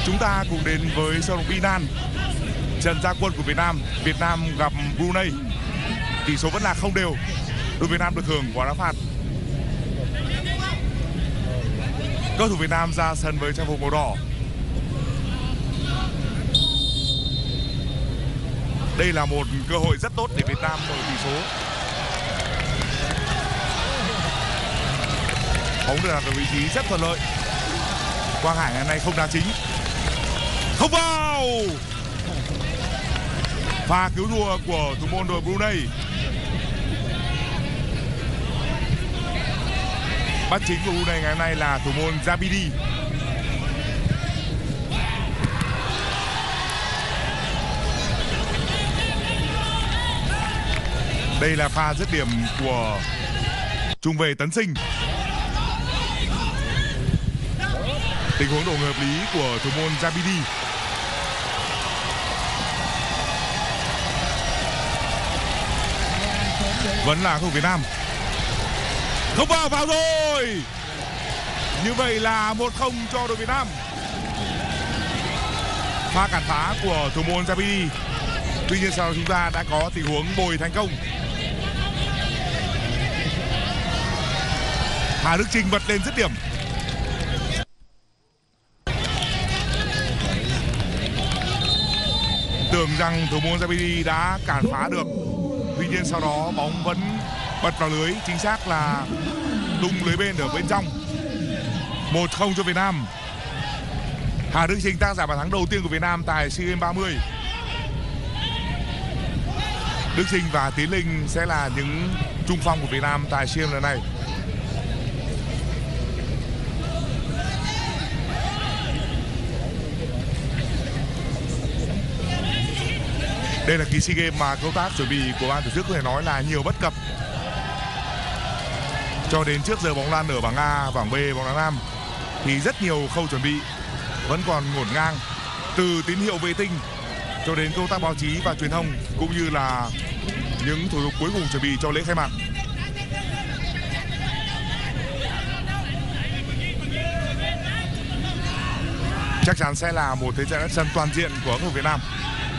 Chúng ta cùng đến với sân vận động Binan. Trận ra quân của Việt Nam gặp Brunei. Tỷ số vẫn là không đều. Đội Việt Nam được hưởng quả đá phạt. Cầu thủ Việt Nam ra sân với trang phục màu đỏ. Đây là một cơ hội rất tốt để Việt Nam mở tỷ số. Bóng được đặt ở vị trí rất thuận lợi. Quang Hải ngày nay không đá chính. Không vào. Pha cứu thua của thủ môn đội Brunei. Bắt chính của Brunei ngày hôm nay là thủ môn Zabidi. Đây là pha dứt điểm của trung vệ Tấn Sinh. Tình huống đổ ngược hợp lý của thủ môn Zabidi. Vẫn là cầu Việt Nam. Không vào rồi. Như vậy là 1-0 cho đội Việt Nam. Pha cản phá của thủ môn Zabidi. Tuy nhiên sau đó chúng ta đã có tình huống bồi thành công. Hà Đức Chinh bật lên dứt điểm. Tưởng rằng thủ môn Zabidi đã cản phá được. Tuy nhiên sau đó bóng vẫn bật vào lưới. Chính xác là tung lưới bên ở bên trong. 1-0 cho Việt Nam. Hà Đức Chinh tác giả bàn thắng đầu tiên của Việt Nam tại SEA Games 30. Đức Chinh và Tiến Linh sẽ là những trung phong của Việt Nam tại SEA Games lần này. Đây là kỳ SEA Games mà công tác chuẩn bị của ban tổ chức có thể nói là nhiều bất cập. Cho đến trước giờ bóng lăn ở bảng A, bảng B, bóng đá nam thì rất nhiều khâu chuẩn bị vẫn còn ngổn ngang, từ tín hiệu vệ tinh cho đến công tác báo chí và truyền thông, cũng như là những thủ tục cuối cùng chuẩn bị cho lễ khai mạc. Chắc chắn sẽ là một thế trận sân toàn diện của cầu thủ Việt Nam.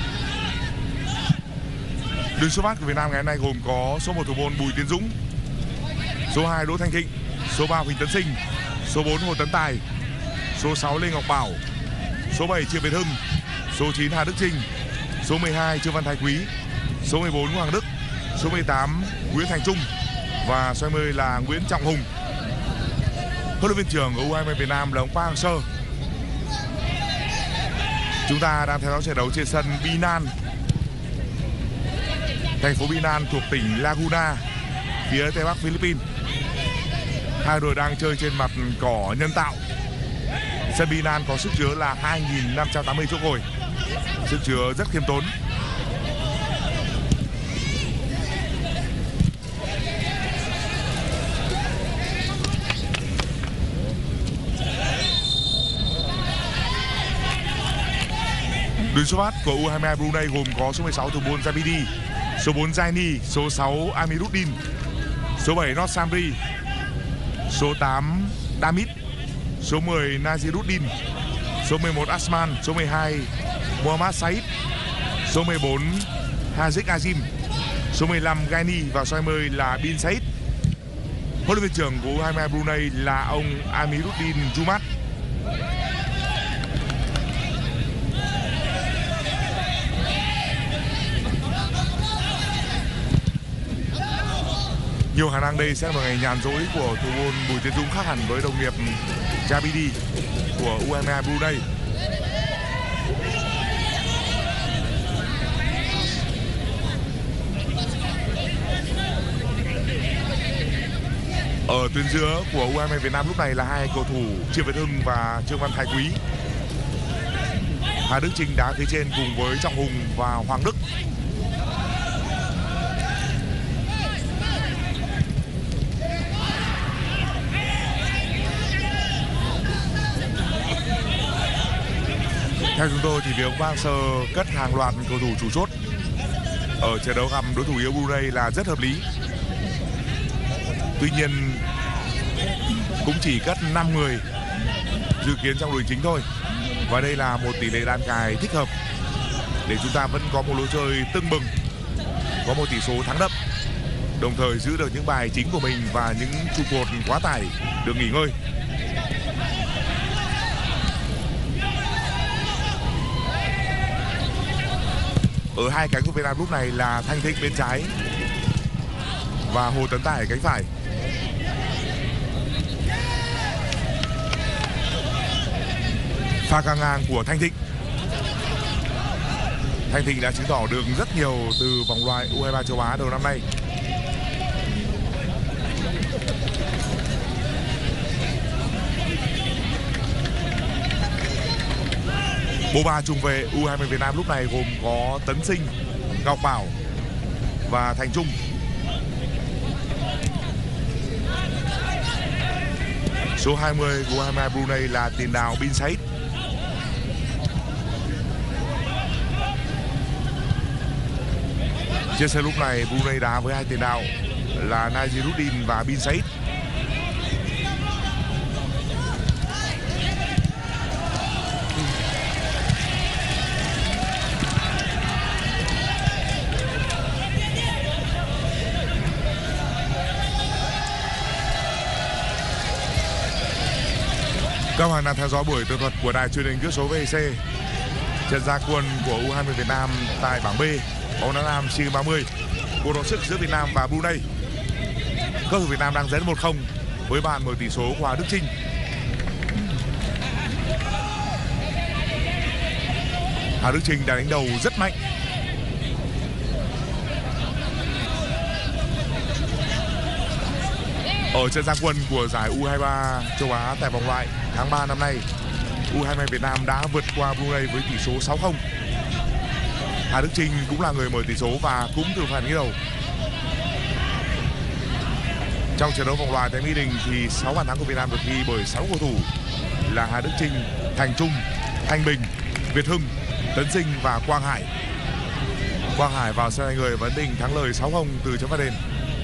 Đường xuất phát của Việt Nam ngày hôm nay gồm có số 1 thủ môn Bùi Tiến Dũng, số 2 Đỗ Thanh Thịnh, số 3 Huỳnh Tấn Sinh, số 4 Hồ Tấn Tài, số 6 Lê Ngọc Bảo, số 7 Triệu Việt Hưng, số 9 Hà Đức Chinh, số 12 Trương Văn Thái Quý, số 14 Hoàng Đức, số 18 Nguyễn Thành Trung và số 20 là Nguyễn Trọng Hùng. Huấn luyện viên trưởng của U23 Việt Nam là ông Park Hang-seo. Chúng ta đang theo dõi trận đấu trên sân Binan. Thành phố Binan thuộc tỉnh Laguna, phía tây bắc Philippines. Hai đội đang chơi trên mặt cỏ nhân tạo. Sân Binan có sức chứa là 2.580 chỗ ngồi. Sức chứa rất khiêm tốn. Đường xuất phát của U23 Brunei gồm có số 16 thủ môn Zabidi, số 4 Zaini, số 6 Amiruddin, số 7 Not Samri, số 8 Damit, số 10 Naziruddin, số 11 Asman, số 12 Muhammad Said, số 14 Hazik Azim, số 15 Gaini và số 20 là Bin Said. Huấn luyện viên trưởng của U23 Brunei là ông Amiruddin Jumat. Nhiều khả năng đây sẽ là một ngày nhàn rỗi của thủ môn Bùi Tiến Dũng, khác hẳn với đồng nghiệp Zabidi của U23 Brunei. Ở tuyến giữa của U23 Việt Nam lúc này là hai cầu thủ Triệu Việt Hưng và Trương Văn Thái Quý. Hà Đức Chinh đá phía trên cùng với Trọng Hùng và Hoàng Đức. Theo chúng tôi thì việc ông Park Hang-seo cất hàng loạt cầu thủ chủ chốt ở trận đấu gặp đối thủ yếu Brunei là rất hợp lý. Tuy nhiên cũng chỉ cất 5 người dự kiến trong đội chính thôi. Và đây là một tỷ lệ đan cài thích hợp để chúng ta vẫn có một lối chơi tưng bừng, có một tỷ số thắng đậm, đồng thời giữ được những bài chính của mình và những trụ cột quá tải được nghỉ ngơi. Ở hai cánh của Việt Nam lúc này là Thanh Thịnh bên trái và Hồ Tấn Tài cánh phải. Pha căng ngang của Thanh Thịnh. Thanh Thịnh đã chứng tỏ được rất nhiều từ vòng loại U23 châu Á đầu năm nay. Bộ ba trung vệ U20 Việt Nam lúc này gồm có Tấn Sinh, Ngọc Bảo và Thành Trung. Số 20 của U22 Brunei là tiền đạo Bin Said. Trên sân lúc này Brunei đá với hai tiền đạo là Naziruddin và Bin Said. Các bạn đang theo dõi buổi tường thuật của đài truyền hình kỹ số VEC. Trận ra quân của U20 Việt Nam tại bảng B bóng đá nam SEA Games 30, cuộc đấu sức giữa Việt Nam và Brunei. Các thủ Việt Nam đang dẫn 1-0 với bàn mở tỷ số của Hà Đức Chinh. Hà Đức Chinh đã đánh đầu rất mạnh. Ở trận ra quân của giải U23 châu Á tại vòng loại tháng 3 năm nay, U22 Việt Nam đã vượt qua Brunei với tỷ số 6-0. Hà Đức Chinh cũng là người mở tỷ số và cũng từ phản ghi đầu. Trong trận đấu vòng loại tại Mỹ Đình thì 6 bàn thắng của Việt Nam được ghi bởi 6 cầu thủ là Hà Đức Chinh, Thành Trung, Thanh Bình, Việt Hưng, Tấn Sinh và Quang Hải. Quang Hải vào sân người và ấn định thắng lợi 6-0 từ chấm phạt đền.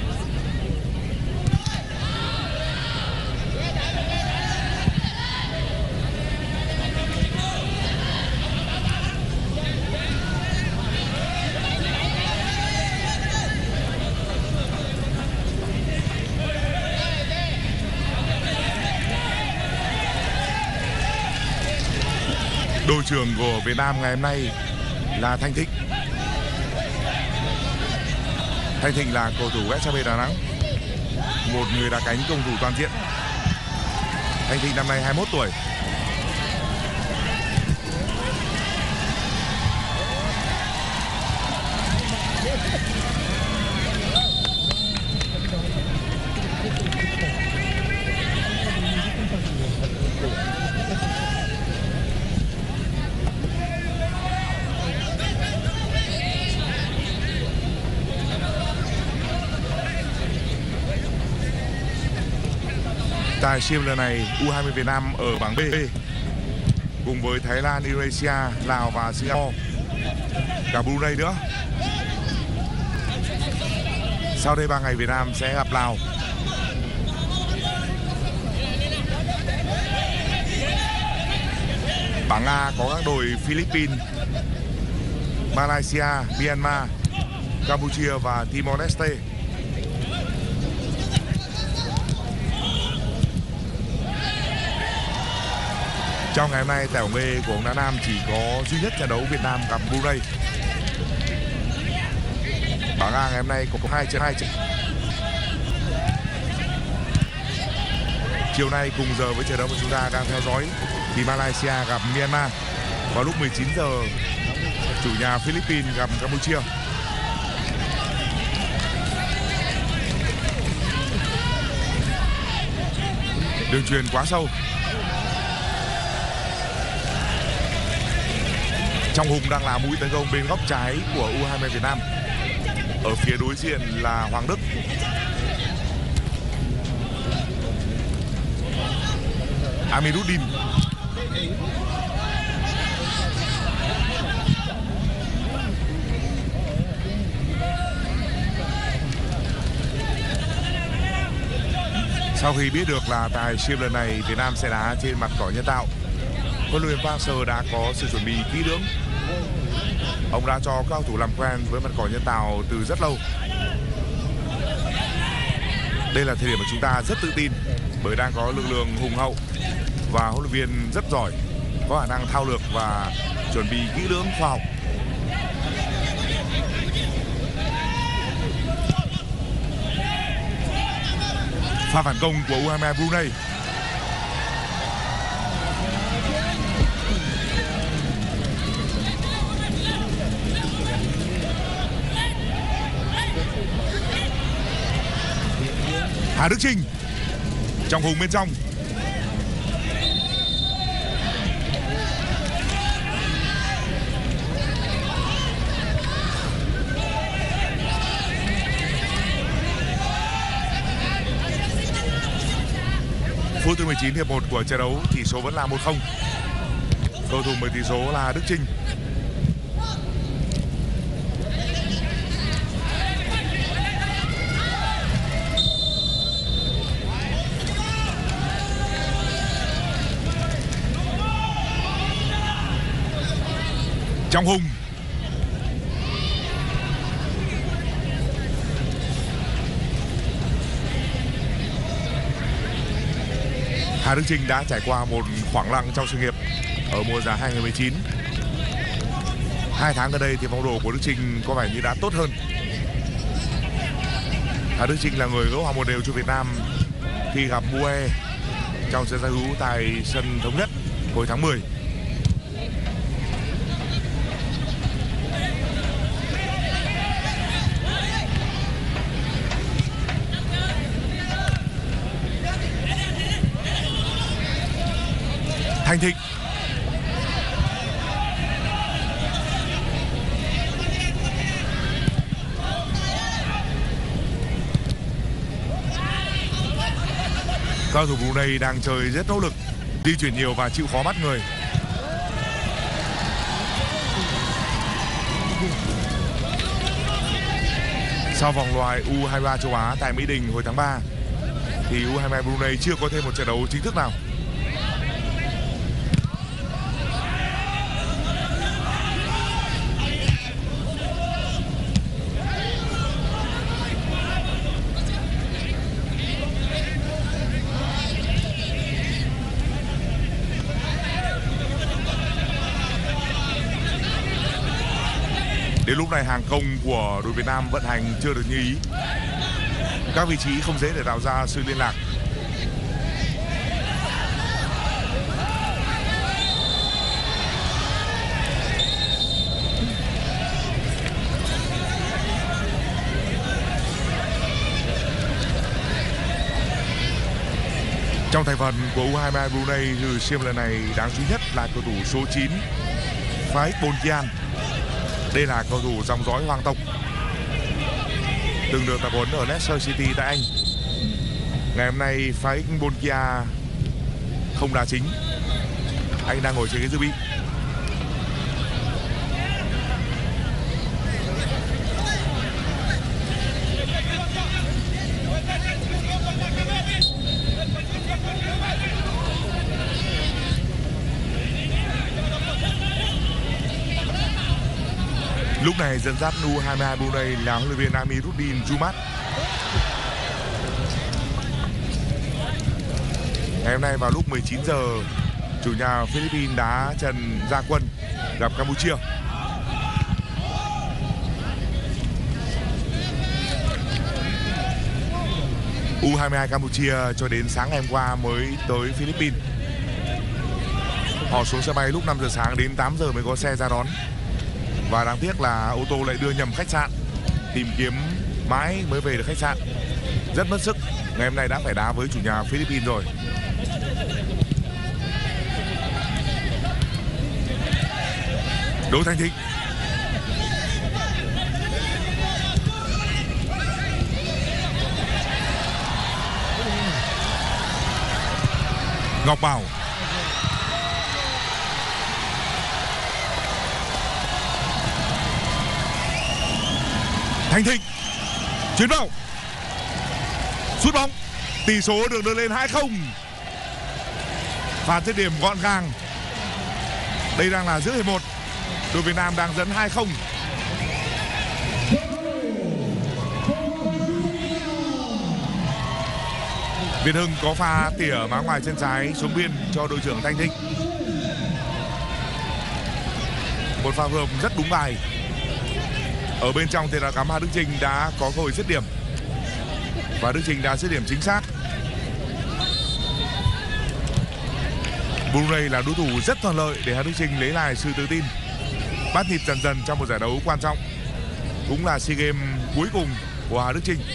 Đội trưởng của Việt Nam ngày hôm nay là Thanh Thịnh. Thanh Thịnh là cầu thủ SHB Đà Nẵng, một người đá cánh công thủ toàn diện. Thanh Thịnh năm nay 21 tuổi. Tại SEA Games lần này, U20 Việt Nam ở bảng B cùng với Thái Lan, Indonesia, Lào và Singapore, cả Brunei nữa. Sau đây 3 ngày Việt Nam sẽ gặp Lào. Bảng A có các đội Philippines, Malaysia, Myanmar, Campuchia và Timor-Leste. Trong ngày hôm nay tại bảng B của bóng đá nam chỉ có duy nhất trận đấu Việt Nam gặp Brunei. Bảng A ngày hôm nay có 2 trận. Chiều nay cùng giờ với trận đấu mà chúng ta đang theo dõi thì Malaysia gặp Myanmar. Vào lúc 19 giờ chủ nhà Philippines gặp Campuchia. Đường chuyền quá sâu. Trong Hùng đang là mũi tấn công bên góc trái của U20 Việt Nam. Ở phía đối diện là Hoàng Đức. Amiruddin. Sau khi biết được là tại SEA Games lần này Việt Nam sẽ đá trên mặt cỏ nhân tạo, huấn luyện viên Park Hang-seo đã có sự chuẩn bị kỹ lưỡng. Ông đã cho các cầu thủ làm quen với mặt cỏ nhân tạo từ rất lâu. Đây là thời điểm mà chúng ta rất tự tin bởi đang có lực lượng hùng hậu và huấn luyện viên rất giỏi, có khả năng thao lược và chuẩn bị kỹ lưỡng khoa học. Pha phản công của U23 Brunei. Hà Đức Chinh trong vùng bên trong. Phút thứ 19 hiệp 1 của trận đấu, tỷ số vẫn là 1-0. Cầu thủ mở tỷ số là Đức Chinh. Trọng Hùng. Hà Đức Chinh đã trải qua một khoảng lặng trong sự nghiệp ở mùa giải 2019. 2 tháng gần đây thì phong độ của Đức Chinh có vẻ như đã tốt hơn. Hà Đức Chinh là người gỡ hòa một đều cho Việt Nam khi gặp UE trong trận giao hữu tại sân Thống Nhất hồi tháng 10. Thành Thịnh. Cầu thủ Brunei đang chơi rất nỗ lực, di chuyển nhiều và chịu khó bắt người. Sau vòng loại U23 châu Á tại Mỹ Đình hồi tháng 3 thì U23 Brunei chưa có thêm một trận đấu chính thức nào. Đến lúc này hàng công của đội Việt Nam vận hành chưa được như ý. Các vị trí không dễ để tạo ra sự liên lạc. Trong thành phần của U23 Brunei dự SEA lần này đáng chú ý nhất là cầu thủ số 9 Faik Bonkian. Đây là cầu thủ dòng dõi hoàng tộc, từng được tập huấn ở Leicester City tại Anh. Ngày hôm nay Faik Bonkian không đá chính, anh đang ngồi trên ghế dự bị. Lúc này dẫn dắt U23 Brunei là huấn luyện viên Amiruddin Jumat. Ngày hôm nay vào lúc 19 giờ, chủ nhà Philippines đá trận ra quân gặp Campuchia. U22 Campuchia cho đến sáng ngày hôm qua mới tới Philippines. Họ xuống sân bay lúc 5 giờ sáng, đến 8 giờ mới có xe ra đón. Và đáng tiếc là ô tô lại đưa nhầm khách sạn, tìm kiếm mãi mới về được khách sạn. Rất mất sức. Ngày hôm nay đã phải đá với chủ nhà Philippines rồi. Đỗ Thành Thịnh. Ngọc Bảo. Thành Thịnh chuyển vào, sút bóng, tỷ số được đưa lên 2-0. Và dứt điểm gọn gàng. Đây đang là giữa hiệp 1. Đội Việt Nam đang dẫn 2-0. Việt Hưng có pha tỉa má ngoài chân trái xuống biên cho đội trưởng Thanh Thịnh. Một pha hợp rất đúng bài. Ở bên trong thì là cắm Hà Đức Chinh đã có cơ hội dứt điểm. Và Đức Chinh đã dứt điểm chính xác. Brunei là đối thủ rất thuận lợi để Hà Đức Chinh lấy lại sự tự tin, bắt nhịp dần dần trong một giải đấu quan trọng, cũng là SEA Games cuối cùng của Hà Đức Chinh.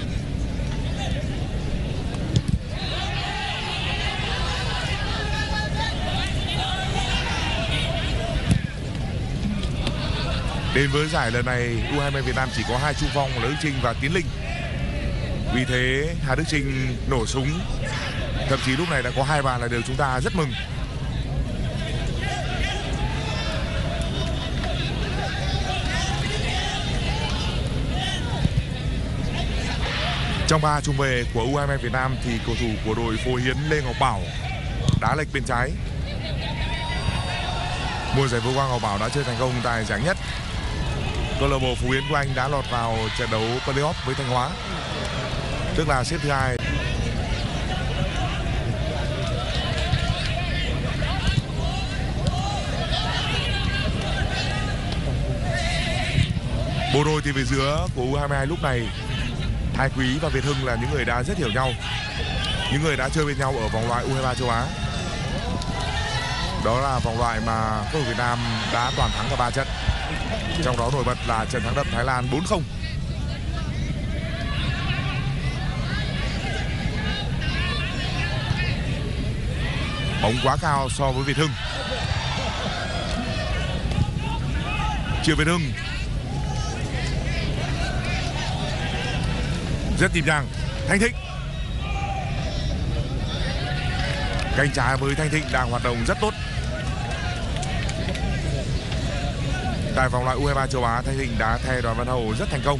Đến với giải lần này, U22 Việt Nam chỉ có 2 trung phong là Đức Chinh và Tiến Linh. Vì thế Hà Đức Chinh nổ súng, thậm chí lúc này đã có 2 bàn là điều chúng ta rất mừng. Trong 3 trung vệ của U22 Việt Nam thì cầu thủ của đội Phố Hiến Lê Ngọc Bảo đá lệch bên trái. Mùa giải vừa qua Ngọc Bảo đã chơi thành công tại giải nhất. Câu lạc bộ Phú Hiến của anh đã lọt vào trận đấu playoff với Thanh Hóa, tức là xếp thứ 2. Bộ đôi thì về giữa của U22 lúc này, Thái Quý và Việt Hưng là những người đã rất hiểu nhau, những người đã chơi bên nhau ở vòng loại U23 châu Á. Đó là vòng loại mà cầu thủ Việt Nam đã toàn thắng cả 3 trận. Trong đó nổi bật là trận thắng đậm Thái Lan 4-0. Bóng quá cao so với Việt Hưng. Triệu Việt Hưng rất nhịp nhàng. Thanh Thịnh, cánh trái với Thanh Thịnh đang hoạt động rất tốt. Tại vòng loại U23 châu Á, Thanh Thịnh đã thay Đoàn Văn Hậu rất thành công.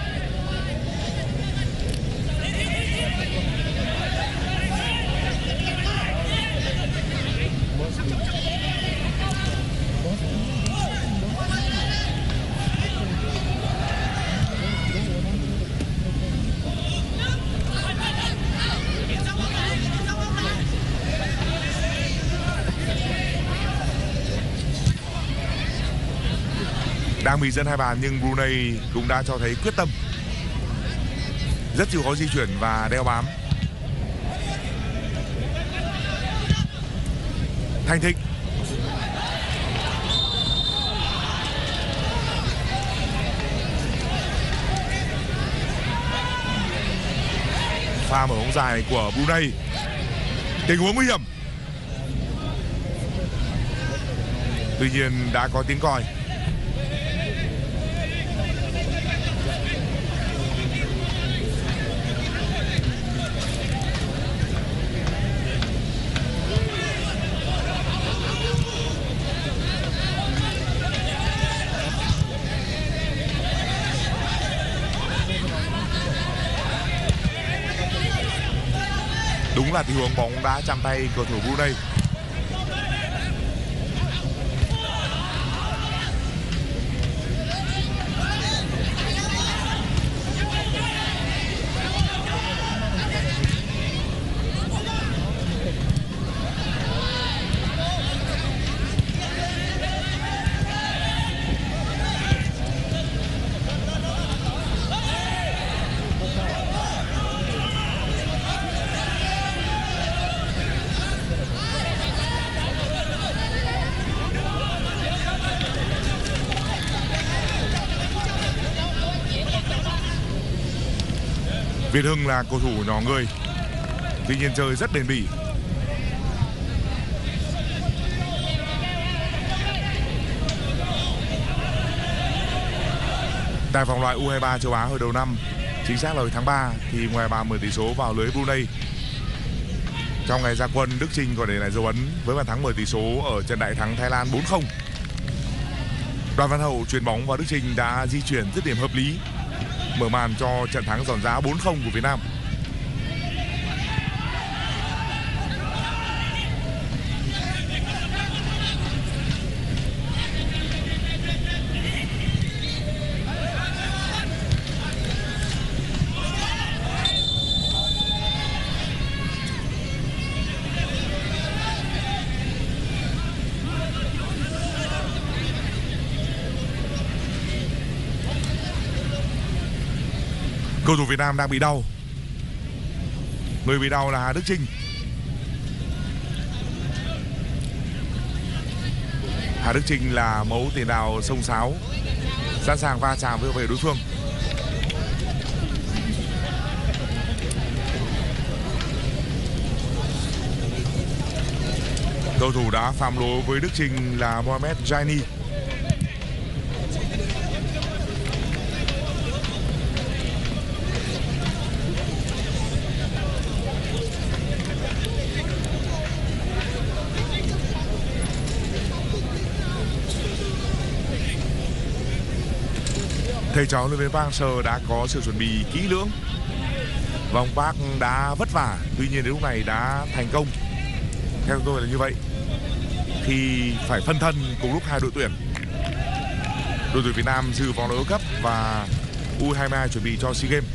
Đang bị dẫn 2 bàn nhưng Brunei cũng đã cho thấy quyết tâm, rất chịu khó di chuyển và đeo bám. Thanh Thịnh, pha mở bóng dài của Brunei, tình huống nguy hiểm, tuy nhiên đã có tiếng còi. Đúng là tình huống bóng đã chạm tay cầu thủ Brunei. Việt Hưng là cầu thủ nhỏ người, tuy nhiên chơi rất bền bỉ. Tại vòng loại U23 châu Á hồi đầu năm, chính xác là hồi tháng 3, thì ngoài 3 mở tỷ số vào lưới Brunei. Trong ngày ra quân, Đức Chinh còn để lại dấu ấn với bàn thắng mở tỷ số ở trận đại thắng Thái Lan 4-0. Đoàn Văn Hậu chuyền bóng và Đức Chinh đã di chuyển dứt điểm hợp lý, mở màn cho trận thắng giòn giã 4-0 của Việt Nam. Cầu thủ Việt Nam đang bị đau. Người bị đau là Hà Đức Chinh. Hà Đức Chinh là mẫu tiền đạo xông xáo, sẵn sàng va chạm với về đối phương. Cầu thủ đã phạm lỗi với Đức Chinh là Mohamed Jaini. Thầy trò huấn luyện viên Park Hang-seo đã có sự chuẩn bị kỹ lưỡng. Vòng Park đã vất vả, tuy nhiên đến lúc này đã thành công. Theo tôi là như vậy. Khi phải phân thân cùng lúc hai đội tuyển. Đội tuyển Việt Nam dự vòng đấu Cup và U22 chuẩn bị cho SEA Games.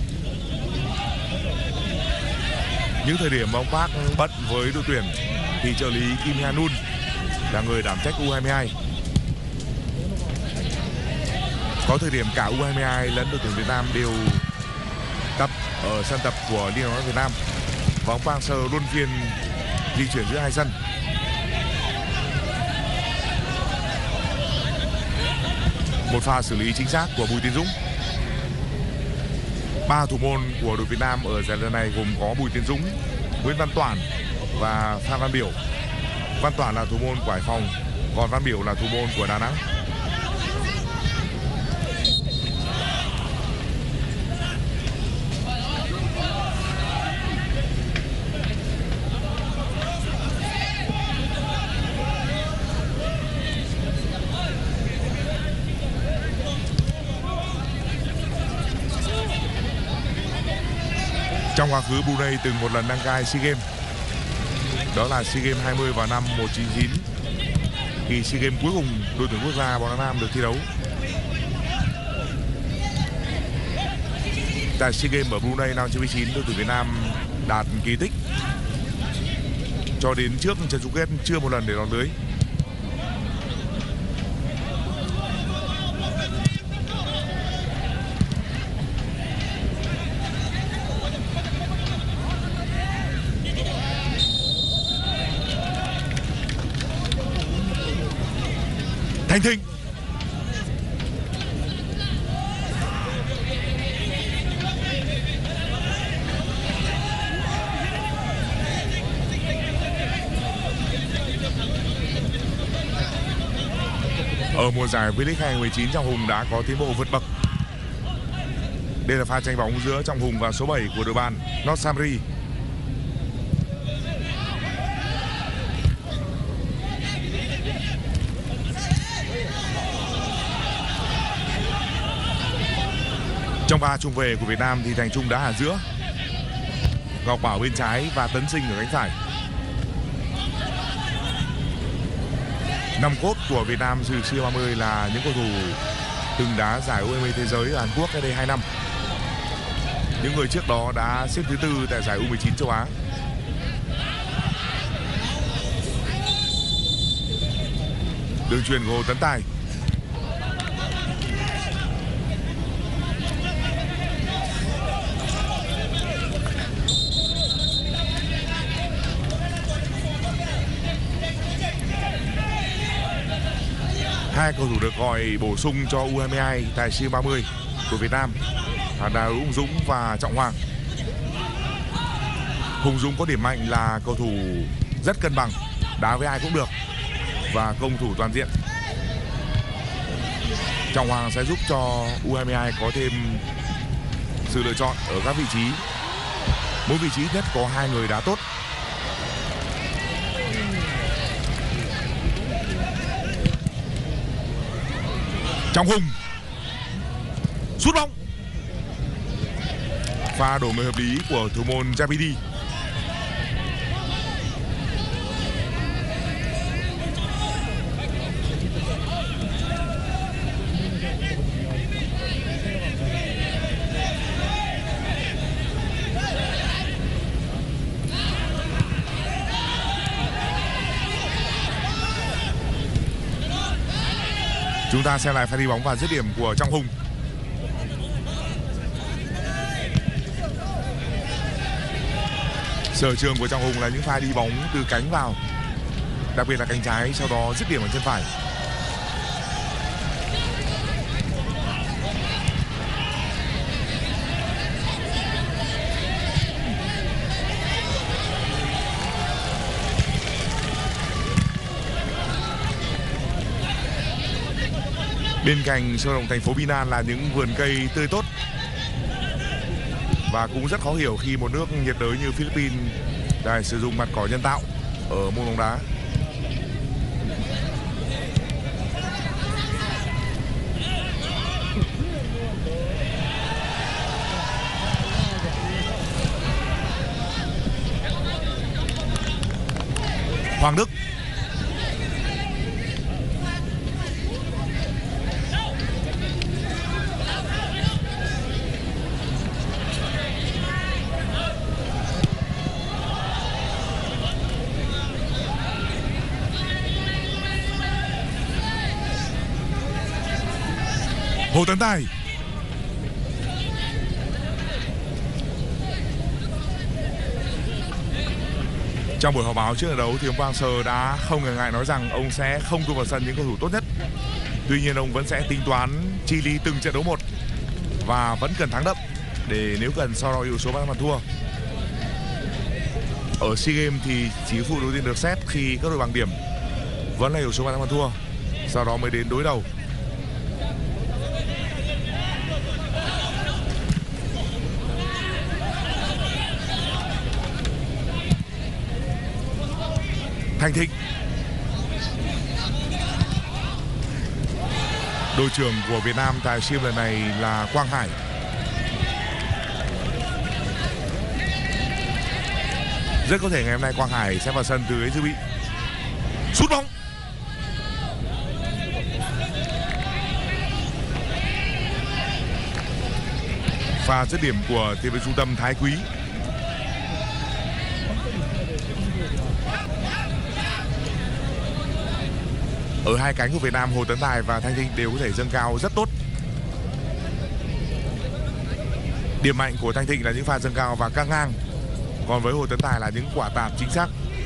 Những thời điểm ông Park bận với đội tuyển thì trợ lý Kim Ha-nun là người đảm trách U22. Có thời điểm cả U22 lẫn đội tuyển Việt Nam đều tập ở sân tập của Liên đoàn bóng đá Việt Nam. Và ông Park Hang-seo luân phiên di chuyển giữa hai sân. Một pha xử lý chính xác của Bùi Tiến Dũng. 3 thủ môn của đội Việt Nam ở giải lần này gồm có Bùi Tiến Dũng, Nguyễn Văn Toản và Phan Văn Biểu. Văn Toản là thủ môn của Hải Phòng, còn Văn Biểu là thủ môn của Đà Nẵng. Trong quá khứ, Brunei từng một lần đăng cai SEA Games. Đó là SEA Games 20 vào năm 1999. Khi SEA Games cuối cùng, đội tuyển quốc gia bóng đá nam được thi đấu. Tại SEA Games ở Brunei năm 1999, đội tuyển Việt Nam đạt kỳ tích. Cho đến trước trận chung kết chưa một lần để lọt lưới. Thành Thịnh. Ở mùa giải V-League 2019, Trọng Hùng đã có tiến bộ vượt bậc. Đây là pha tranh bóng giữa Trọng Hùng và số 7 của đội bạn North Samri. Trong pha trung về của Việt Nam thì Thành Trung đá ở giữa, Ngọc Bảo bên trái và Tấn Sinh ở cánh phải. Năm cốt của Việt Nam dự SEA 30 là những cầu thủ từng đá giải U20 thế giới ở Hàn Quốc cách đây 2 năm. Những người trước đó đã xếp thứ 4 tại giải U19 châu Á. Đường chuyền của Hồ Tấn Tài. Hai cầu thủ được gọi bổ sung cho U22 tại SEA 30 của Việt Nam là Hùng Dũng và Trọng Hoàng. Hùng Dũng có điểm mạnh là cầu thủ rất cân bằng, đá với ai cũng được và công thủ toàn diện. Trọng Hoàng sẽ giúp cho U22 có thêm sự lựa chọn ở các vị trí. Mỗi vị trí nhất có 2 người đá tốt. Trọng Hùng sút bóng, pha đổ người hợp lý của thủ môn Javidi. Chúng ta xem lại pha đi bóng và dứt điểm của Trọng Hùng. Sở trường của Trọng Hùng là những pha đi bóng từ cánh vào, đặc biệt là cánh trái, sau đó dứt điểm bằng chân phải. Bên cạnh sân vận động thành phố Binan là những vườn cây tươi tốt, và cũng rất khó hiểu khi một nước nhiệt đới như Philippines lại sử dụng mặt cỏ nhân tạo ở môn bóng đá. Hoàng Đức. Hồ Tấn Tài. Trong buổi họp báo trước trận đấu thì ông Park Hang-seo đã không ngần ngại nói rằng ông sẽ không tung vào sân những cầu thủ tốt nhất. Tuy nhiên ông vẫn sẽ tính toán chi ly từng trận đấu một và vẫn cần thắng đậm để nếu cần sau đó yếu số bàn thua. Ở SEA Games thì chỉ phụ đầu tiên được xét khi các đội bằng điểm vẫn là yếu số bàn thua, sau đó mới đến đối đầu. Thành Thịnh. Đội trưởng của Việt Nam tại SEA Games lần này là Quang Hải. Rất có thể ngày hôm nay Quang Hải sẽ vào sân từ ghế dự bị. Sút bóng. Pha dứt điểm của tiền vệ trung tâm Thái Quý. Ở hai cánh của Việt Nam, Hồ Tấn Tài và Thanh Thịnh đều có thể dâng cao rất tốt. Điểm mạnh của Thanh Thịnh là những pha dâng cao và căng ngang, còn với Hồ Tấn Tài là những quả tạt chính xác.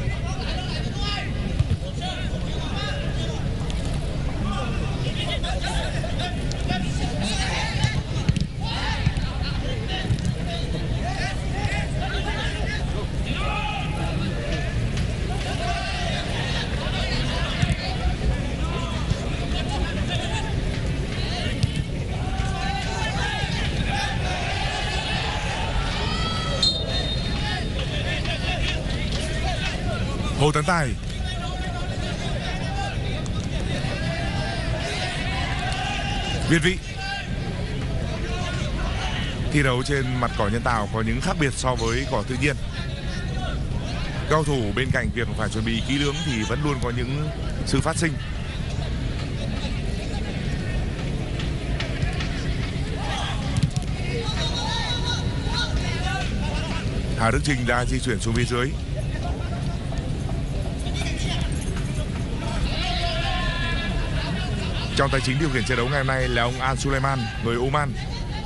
Hồ Tấn Tài. Việt Vị. Thi đấu trên mặt cỏ nhân tạo có những khác biệt so với cỏ tự nhiên. Cao thủ bên cạnh việc phải chuẩn bị kỹ lưỡng thì vẫn luôn có những sự phát sinh. Hà Đức Chinh đã di chuyển xuống phía dưới. Trong tay chính điều khiển trận đấu ngày hôm nay là ông Al Suleiman, người Oman.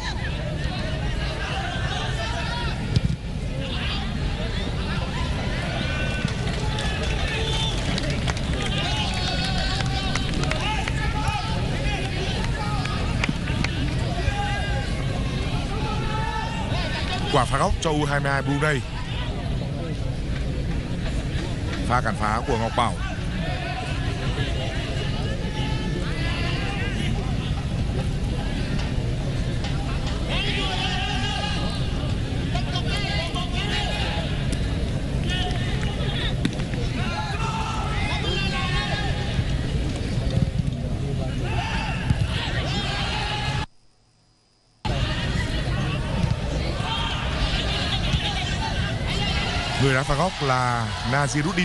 Quả phá góc cho U22 Brunei. Pha cản phá của Ngọc Bảo. Người đá phá góc là Naziruddin.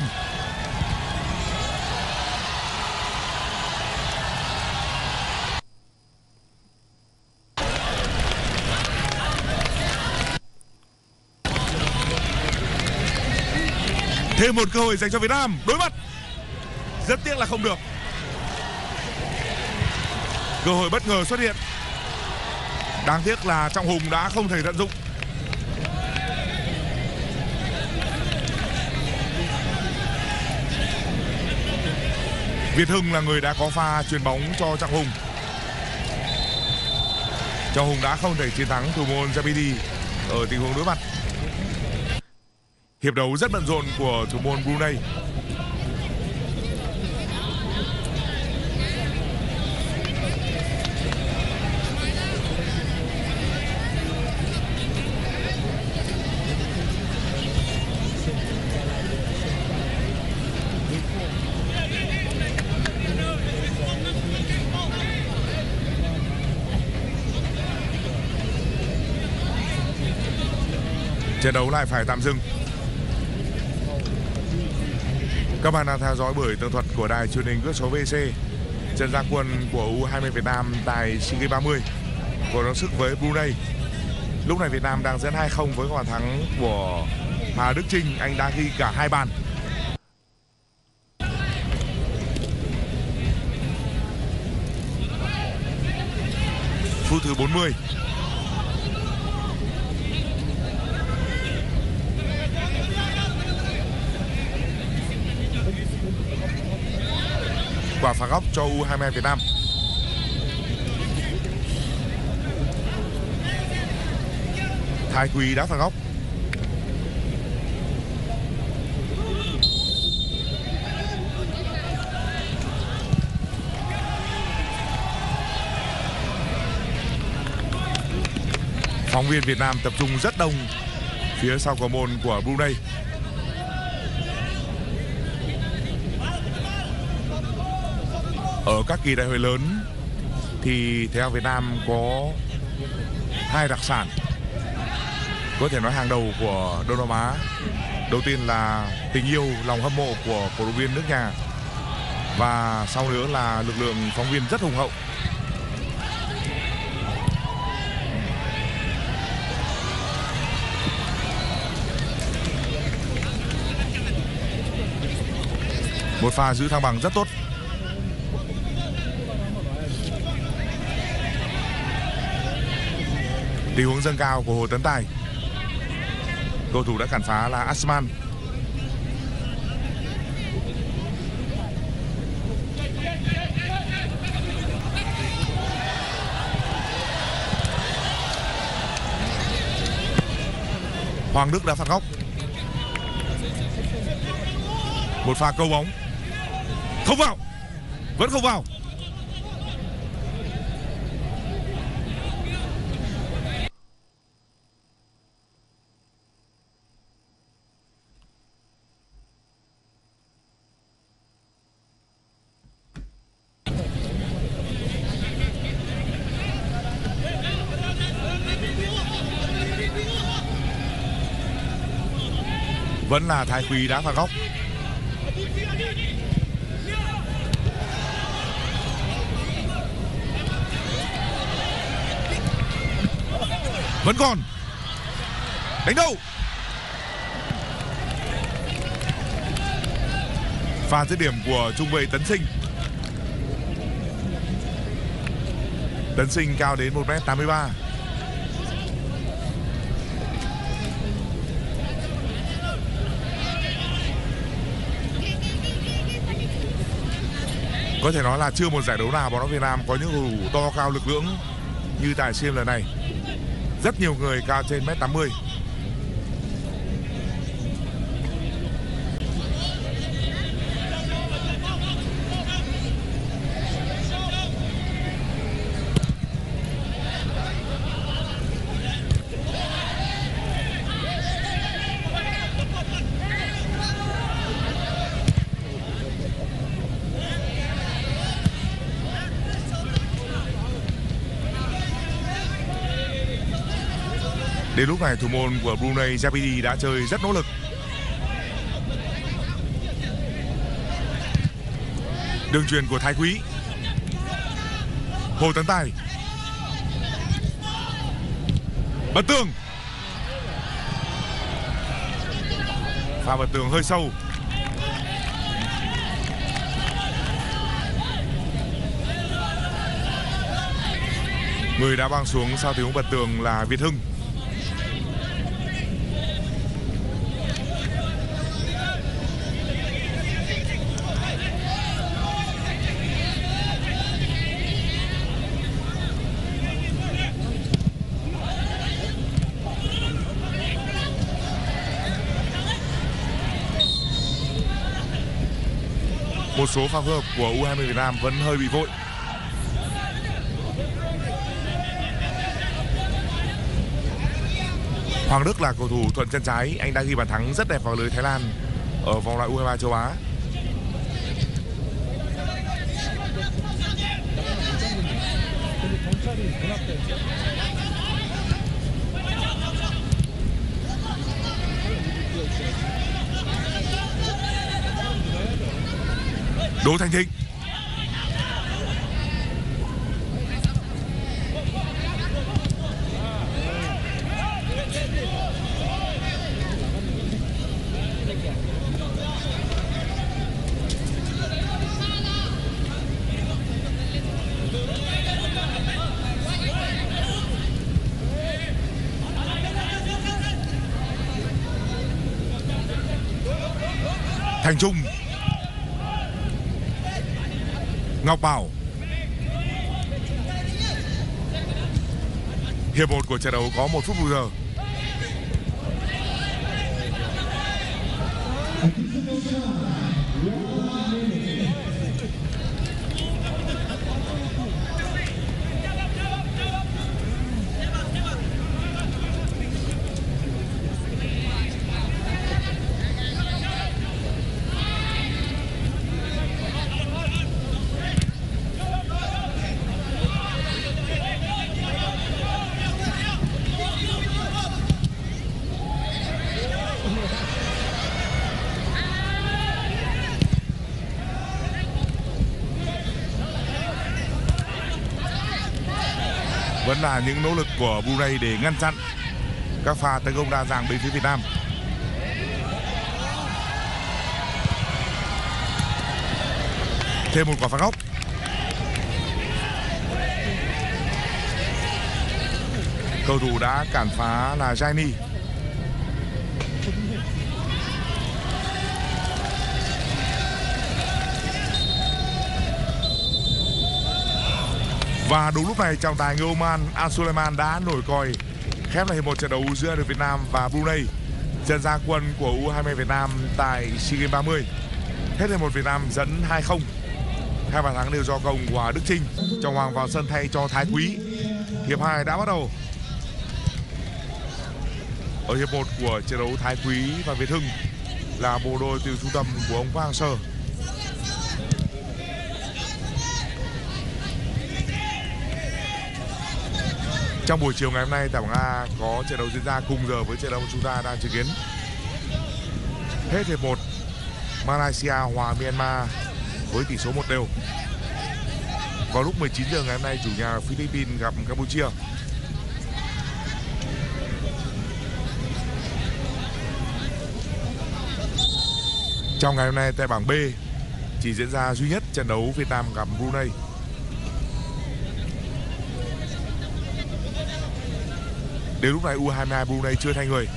Thêm một cơ hội dành cho Việt Nam. Đối mặt. Rất tiếc là không được. Cơ hội bất ngờ xuất hiện. Đáng tiếc là Trọng Hùng đã không thể tận dụng. Việt Hưng là người đã có pha chuyền bóng cho Trọng Hùng. Trọng Hùng đã không thể chiến thắng thủ môn Zabidi ở tình huống đối mặt. Hiệp đấu rất bận rộn của thủ môn Brunei. Trận đấu lại phải tạm dừng. Các bạn đang theo dõi buổi tường thuật của đài truyền hình cước số VC. Trận ra quân của U20 Việt Nam tại SEA Games 30 của đấu sức với Brunei. Lúc này Việt Nam đang dẫn 2-0 với bàn thắng của Hà Đức Trinh. Anh đã ghi cả 2 bàn. Phút thứ 40. Quả phạt góc cho U22 Việt Nam. Thái Quý đá phạt góc. Phóng viên Việt Nam tập trung rất đông phía sau cầu môn của Brunei. Ở các kỳ đại hội lớn thì thể thao Việt Nam có 2 đặc sản có thể nói hàng đầu của Đông Nam Á. Đầu tiên là tình yêu, lòng hâm mộ của cổ động viên nước nhà, và sau nữa là lực lượng phóng viên rất hùng hậu. Một pha giữ thăng bằng rất tốt. Tình huống dâng cao của Hồ Tấn Tài. Cầu thủ đã cản phá là Asman. Hoàng Đức đã phạt góc. Một pha câu bóng. Không vào. Vẫn không vào. Vẫn là Thái Quý đá phạt góc. Vẫn còn. Đánh đâu. Pha dứt điểm của trung vệ Tấn Sinh. Tấn Sinh cao đến 1m83. Có thể nói là chưa một giải đấu nào bóng đá Việt Nam có những cầu thủ to cao lực lưỡng như tại SEA Games lần này. Rất nhiều người cao trên 1m80. Đến lúc này thủ môn của Brunei Zabidi đã chơi rất nỗ lực. Đường chuyền của Thái Quý. Hồ Tấn Tài. Bật tường. Pha bật tường hơi sâu. Người đã băng xuống sau tình huống bật tường là Việt Hưng. Một số pha phối hợp của U20 Việt Nam vẫn hơi bị vội. Hoàng Đức là cầu thủ thuận chân trái, anh đã ghi bàn thắng rất đẹp vào lưới Thái Lan ở vòng loại U23 châu Á. Đỗ Thành Thịnh. Thành Trung. Ngọc Bảo. Hiệp 1 của trận đấu có 1 phút bù giờ. Vẫn là những nỗ lực của Brunei để ngăn chặn các pha tấn công đa dạng bên phía Việt Nam. Thêm một quả phạt góc. Cầu thủ đã cản phá là Jaini. Và đúng lúc này trọng tài người Oman Al Suleiman đã nổi còi khép lại hiệp 1 trận đấu giữa đội Việt Nam và Brunei. Trận ra quân của U20 Việt Nam tại SEA Games 30. Hết hiệp 1 Việt Nam dẫn 2-0. Hai bàn thắng đều do công của Đức Chinh. Trọng Hoàng vào sân thay cho Thái Quý. Hiệp 2 đã bắt đầu. Ở hiệp 1 của trận đấu, Thái Quý và Việt Hưng là bộ đôi từ trung tâm của ông Park Hang-seo. Trong buổi chiều ngày hôm nay tại bảng A có trận đấu diễn ra cùng giờ với trận đấu chúng ta đang chứng kiến. Hết hiệp 1, Malaysia hòa Myanmar với tỷ số 1-1. Vào lúc 19 giờ ngày hôm nay, chủ nhà Philippines gặp Campuchia. Trong ngày hôm nay tại bảng B chỉ diễn ra duy nhất trận đấu Việt Nam gặp Brunei. Đến lúc này U22 Brunei chưa thay người.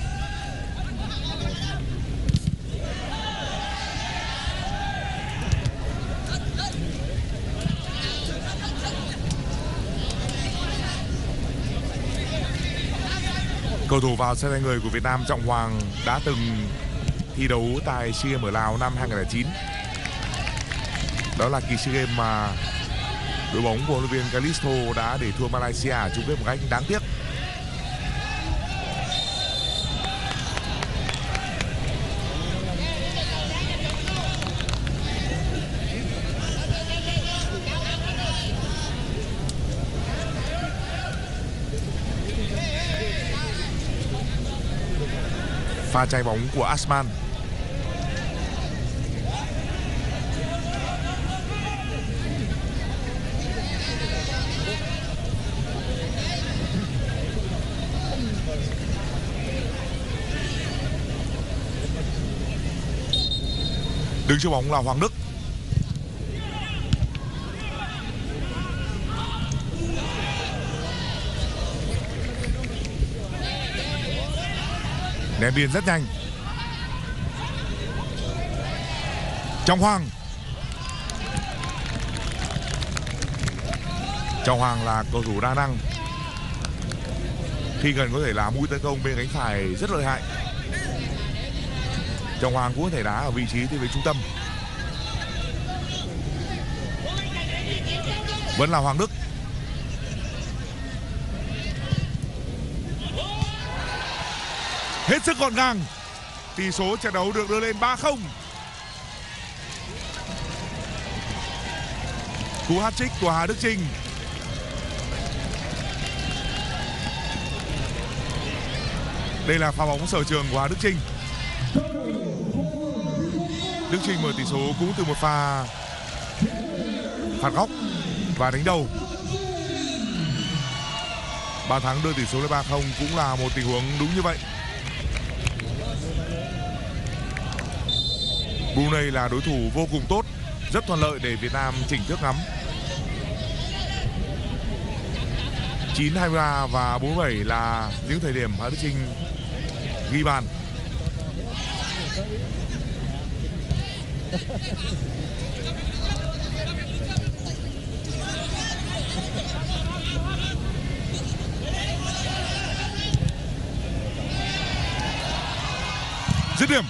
Cầu thủ vào sân thay người của Việt Nam Trọng Hoàng đã từng thi đấu tại SEA Games ở Lào năm 2009. Đó là kỳ SEA Games mà đội bóng của huấn luyện viên Calisto đã để thua Malaysia ở chung kết một cách đáng tiếc. Pha chạy bóng của Asman. Đứng trước bóng là Hoàng Đức. Ném biên rất nhanh. Trọng Hoàng. Trọng Hoàng là cầu thủ đa năng. Khi gần có thể là mũi tấn công bên cánh phải rất lợi hại. Trọng Hoàng cũng có thể đá ở vị trí thì về trung tâm. Vẫn là Hoàng Đức. Hết sức gọn gàng. Tỷ số trận đấu được đưa lên 3-0. Cú hat-trick của Hà Đức Chinh. Đây là pha bóng sở trường của Hà Đức Chinh. Đức Chinh mở tỷ số cũng từ một pha phạt góc và đánh đầu. Bàn thắng đưa tỷ số lên 3-0 cũng là một tình huống đúng như vậy. Brunei là đối thủ vô cùng tốt, rất thuận lợi để Việt Nam chỉnh thước ngắm. 9-23 và 47 là những thời điểm Hà Đức Chinh ghi bàn. Dứt điểm.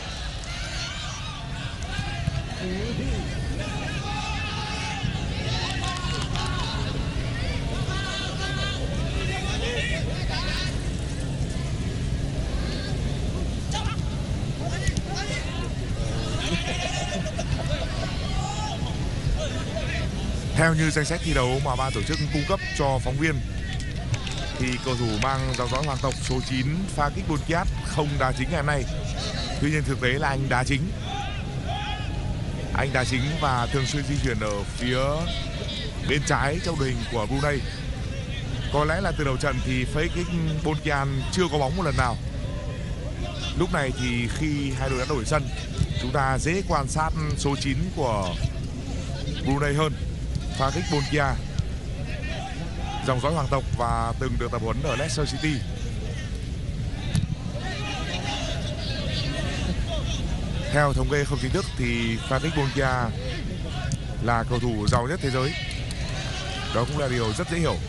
Theo như danh sách thi đấu mà ban tổ chức cung cấp cho phóng viên thì cầu thủ mang dòng dõi hoàng tộc số 9 Fagik Bonkiat không đá chính ngày hôm nay. Tuy nhiên thực tế là anh đá chính. Anh đá chính và thường xuyên di chuyển ở phía bên trái trong đội hình của Brunei. Có lẽ là từ đầu trận thì Fagik Bonkiat chưa có bóng một lần nào. Lúc này thì khi hai đội đã đổi sân, chúng ta dễ quan sát số 9 của Brunei hơn. Fagik Bonkiat, dòng dõi hoàng tộc và từng được tập huấn ở Leicester City. Theo thống kê không chính thức thì Fagik Bonkiat là cầu thủ giàu nhất thế giới. Đó cũng là điều rất dễ hiểu.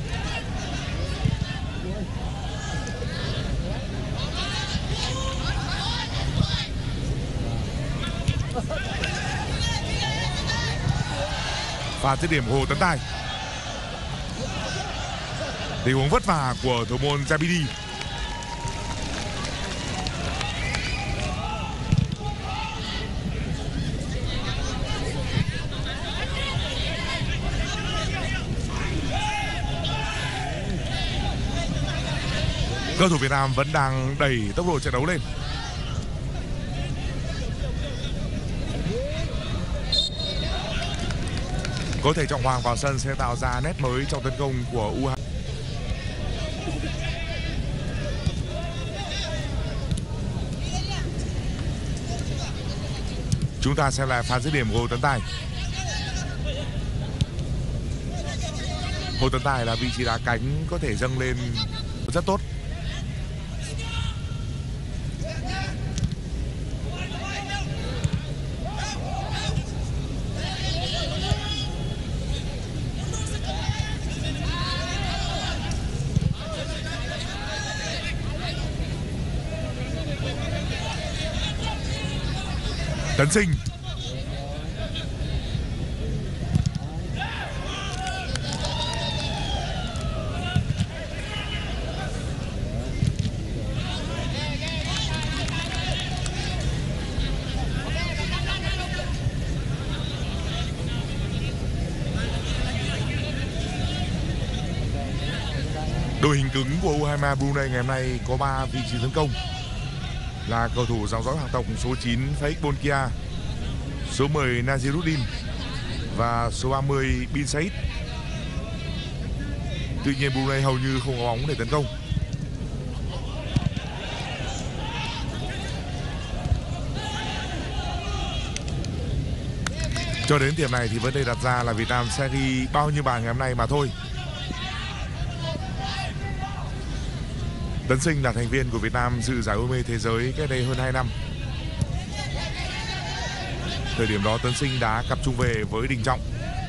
Và dứt điểm Hồ Tấn Tài. Tình huống vất vả của thủ môn Zabidi. Cầu thủ Việt Nam vẫn đang đẩy tốc độ trận đấu lên. Có thể Trọng Hoàng vào sân sẽ tạo ra nét mới trong tấn công của U22. Chúng ta xem lại pha dứt điểm của Hồ Tấn Tài. Hồ Tấn Tài là vị trí đá cánh có thể dâng lên rất tốt. Tấn Sinh. Đội hình cứng của U23 Brunei ngày hôm nay có 3 vị trí tấn công là cầu thủ dòng dõi hoàng tộc số 9 Fagik Bonkiat, số 10 Naziruddin và số 30 Bin Said. Tuy nhiên Brunei hầu như không có bóng để tấn công. Cho đến điểm này thì vấn đề đặt ra là Việt Nam sẽ ghi bao nhiêu bàn ngày hôm nay mà thôi. Tấn Sinh là thành viên của Việt Nam dự giải U23 thế giới cách đây hơn 2 năm. Thời điểm đó Tấn Sinh đá cặp trung vệ với Đình Trọng.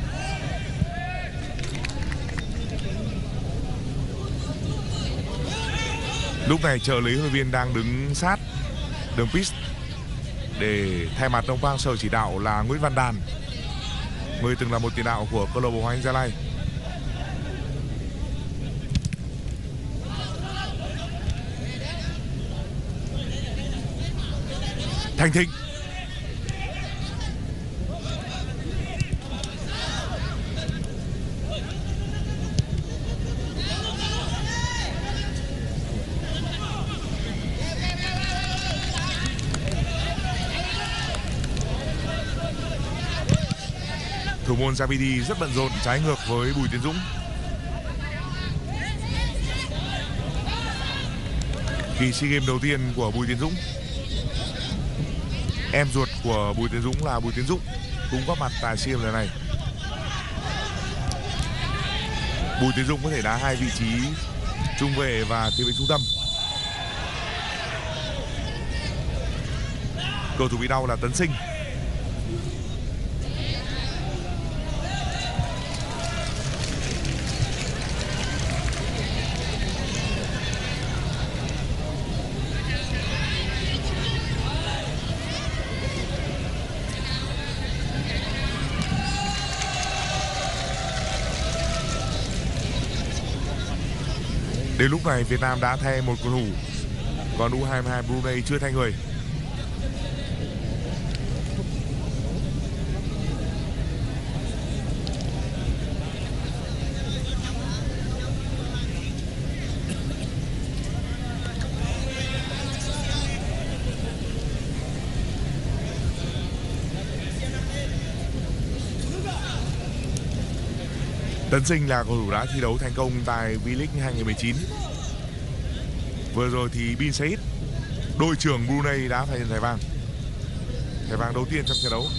Lúc này trợ lý huấn luyện viên đang đứng sát đường pit để thay mặt ông Park Hang-seo chỉ đạo là Nguyễn Văn Đàn. người từng là một tiền đạo của câu lạc bộ Hoàng Anh Gia Lai. Thành Thịnh. Thủ môn Javidi rất bận rộn trái ngược với Bùi Tiến Dũng. Kỳ SEA Games đầu tiên của Bùi Tiến Dũng. Em ruột của Bùi Tiến Dũng là Bùi Tiến Dũng cũng góp mặt tại SEA Games lần này. Bùi Tiến Dũng có thể đá hai vị trí trung vệ và tiền vệ trung tâm. Cầu thủ bị đau là Tấn Sinh. Đến lúc này Việt Nam đã thay một cầu thủ, còn U22 Brunei chưa thay người. Tấn Sinh là cầu thủ đã thi đấu thành công tại V-League 2019. Vừa rồi thì Bin Said, đội trưởng Brunei đã phải nhận thẻ vàng. Thẻ vàng đầu tiên trong trận đấu.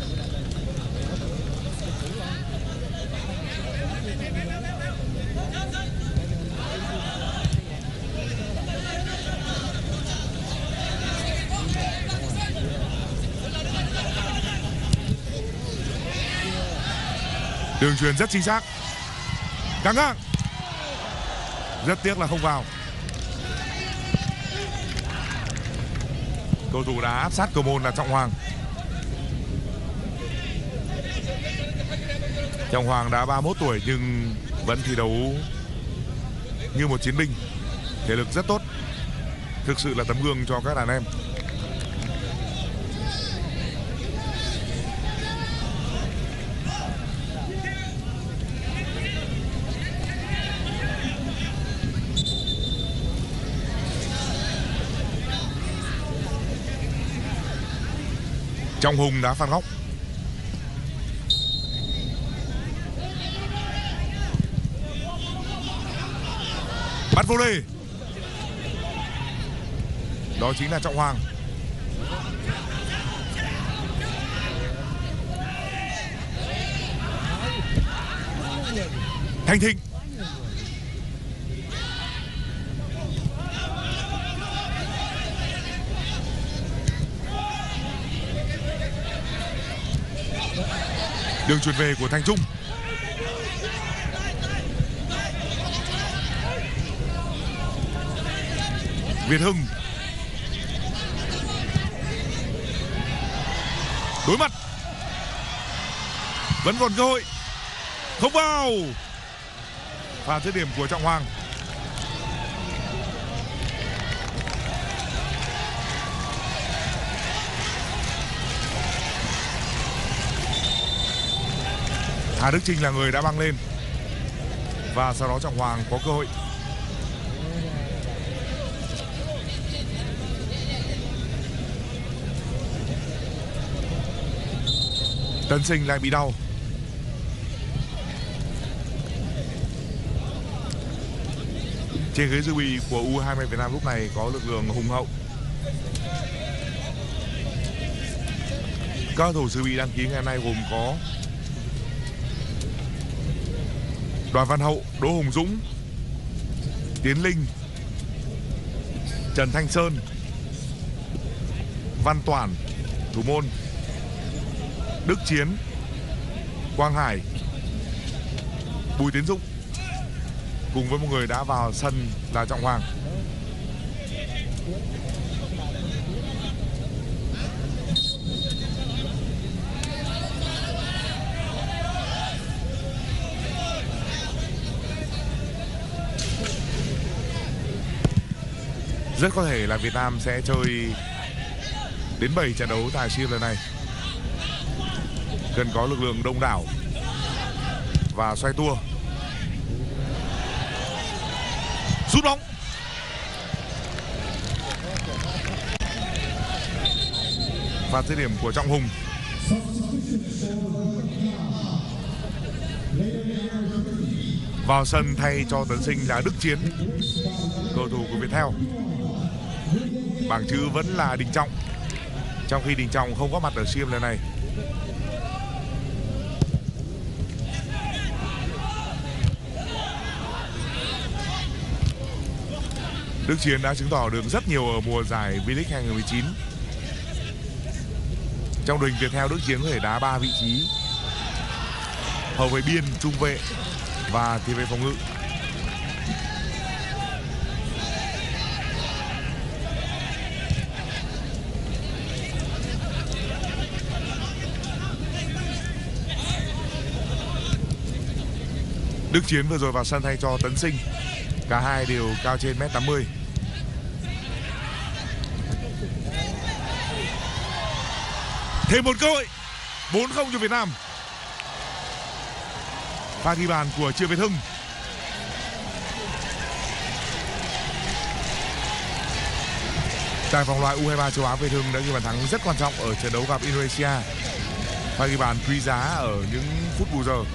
Đường chuyền rất chính xác. Căng ngang. Rất tiếc là không vào. Cầu thủ đã áp sát cầu môn là Trọng Hoàng. Trọng Hoàng đã 31 tuổi nhưng vẫn thi đấu như một chiến binh. Thể lực rất tốt. Thực sự là tấm gương cho các đàn em. Trọng Hùng đã phạt góc. Bắt volley. Đó chính là Trọng Hoàng. Thành Thịnh. Đường chuyền về của Thành Trung. Việt Hưng. Đối mặt. Vẫn còn cơ hội. Không vào. Pha dứt điểm của Trọng Hoàng. Hà Đức Chinh là người đã băng lên. Và sau đó Trọng Hoàng có cơ hội. Tấn Sinh lại bị đau. Trên ghế dự bị của U20 Việt Nam lúc này có lực lượng hùng hậu. Các cầu thủ dự bị đăng ký ngày hôm nay gồm có Đoàn Văn Hậu, Đỗ Hùng Dũng, Tiến Linh, Trần Thanh Sơn, Văn Toản, thủ môn, Đức Chiến, Quang Hải, Bùi Tiến Dũng, cùng với một người đã vào sân là Trọng Hoàng. Rất có thể là Việt Nam sẽ chơi đến 7 trận đấu tại SEA Games lần này. Cần có lực lượng đông đảo và xoay tua. Sút bóng. Và dứt điểm của Trọng Hùng. Vào sân thay cho Tấn Sinh là Đức Chiến, cầu thủ của Viettel. Bảng chữ vẫn là Đình Trọng, trong khi Đình Trọng không có mặt ở SEA Games lần này. Đức Chiến đã chứng tỏ được rất nhiều ở mùa giải V-League 2019. Trong đội hình Viettel, Đức Chiến có thể đá 3 vị trí: hậu vệ biên, trung vệ và tiền vệ phòng ngự. Đức Chiến vừa rồi vào sân thay cho Tấn Sinh. Cả hai đều cao trên 1m80. Thêm một cơ hội. 4-0 cho Việt Nam. Pha ghi bàn của Triệu Việt Hưng. Tại vòng loại U23 châu Á, Việt Hưng đã ghi bàn thắng rất quan trọng ở trận đấu gặp Indonesia. Pha ghi bàn quý giá ở những phút bù giờ.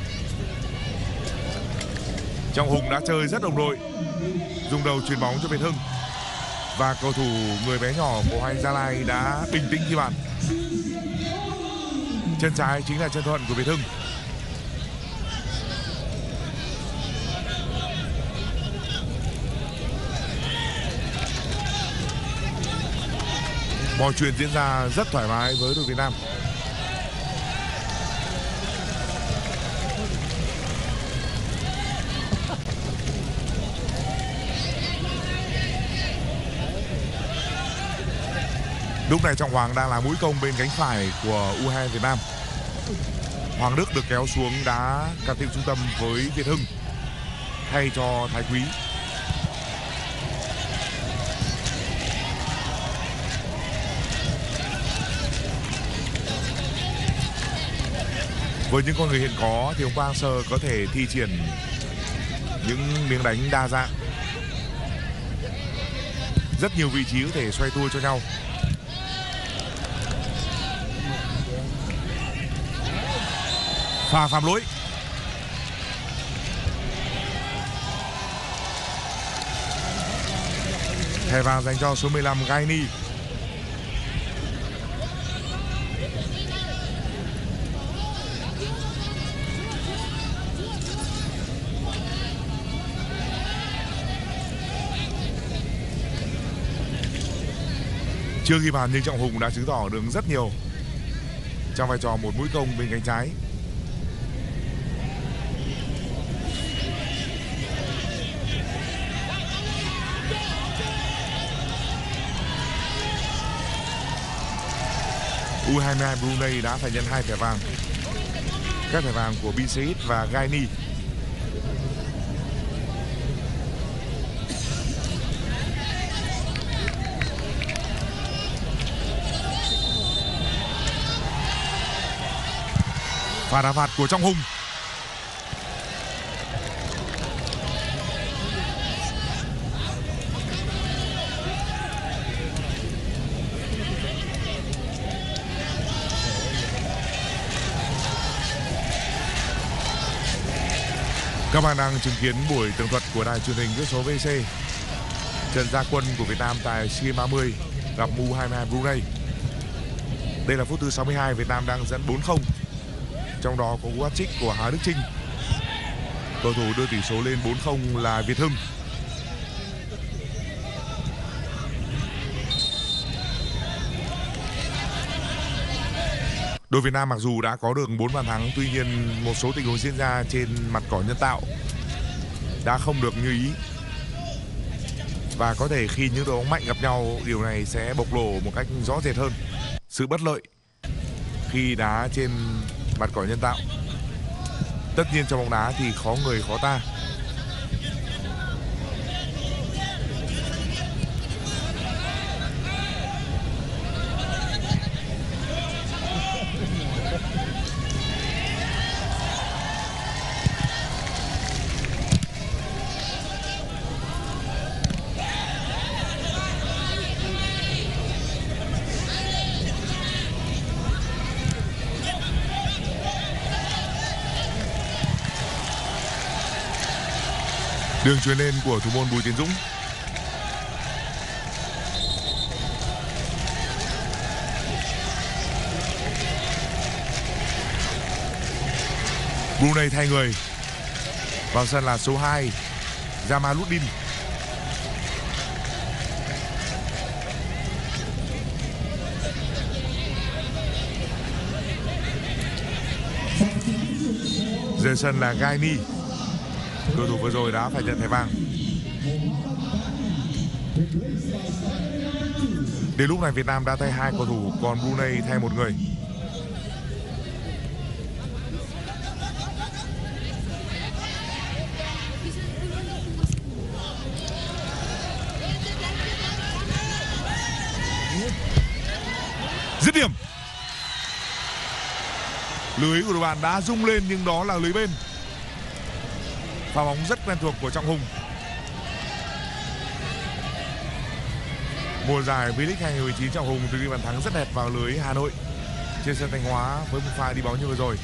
Trọng Hùng đã chơi rất đồng đội, dùng đầu chuyền bóng cho Việt Hưng. Và cầu thủ người bé nhỏ của Hoàng Anh Gia Lai đã bình tĩnh ghi bàn. Chân trái chính là chân thuận của Việt Hưng. Mọi chuyện diễn ra rất thoải mái với đội Việt Nam. Lúc này Trọng Hoàng đang là mũi công bên cánh phải của U22 Việt Nam. Hoàng Đức được kéo xuống đá can thiệp trung tâm với Việt Hưng thay cho Thái Quý. Với những con người hiện có thì ông Quang Sơ có thể thi triển những miếng đánh đa dạng, rất nhiều vị trí có thể xoay tua cho nhau. Pha phạm lỗi. Thẻ vàng dành cho số 15 Gaini. Chưa ghi bàn nhưng Trọng Hùng đã chứng tỏ được rất nhiều trong vai trò một mũi công bên cánh trái. U22 Brunei đã phải nhận 2 thẻ vàng. Các thẻ vàng của Bin Said và Gaini. Pha đá phạt của Trọng Hùng. Các bạn đang chứng kiến buổi tường thuật của đài truyền hình kỹ số VC. Trận ra quân của Việt Nam tại SEA Games 30 gặp U22 Brunei. Đây là phút thứ 62, Việt Nam đang dẫn 4-0. Trong đó có cú hat-trick của Hà Đức Chinh. Cầu thủ đưa tỷ số lên 4-0 là Việt Hưng. Đội Việt Nam mặc dù đã có được 4 bàn thắng, tuy nhiên một số tình huống diễn ra trên mặt cỏ nhân tạo đã không được như ý. Và có thể khi những đội bóng mạnh gặp nhau, điều này sẽ bộc lộ một cách rõ rệt hơn sự bất lợi khi đá trên mặt cỏ nhân tạo. Tất nhiên trong bóng đá thì khó người khó ta. Đường chuyền lên của thủ môn Bùi Tiến Dũng. Brunei thay người. Vào sân là số 2 Jamaluddin. Rời sân là Gaini. Cầu thủ vừa rồi đã phải nhận thẻ vàng. Đến lúc này Việt Nam đã thay 2 cầu thủ, còn Brunei thay 1 người. Dứt điểm. Lưới của đội bạn đã rung lên nhưng đó là lưới bên. Pha bóng rất quen thuộc của Trọng Hùng. Mùa giải V-League 2019, Trọng Hùng từng ghi bàn thắng rất đẹp vào lưới Hà Nội trên sân Thanh Hóa với một pha đi bóng như vừa rồi.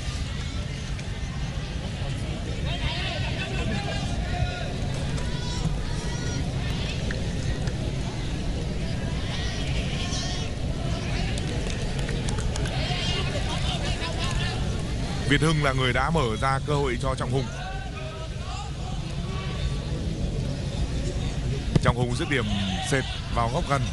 Việt Hưng là người đã mở ra cơ hội cho Trọng Hùng. Trọng Hùng dứt điểm sệt vào góc gần.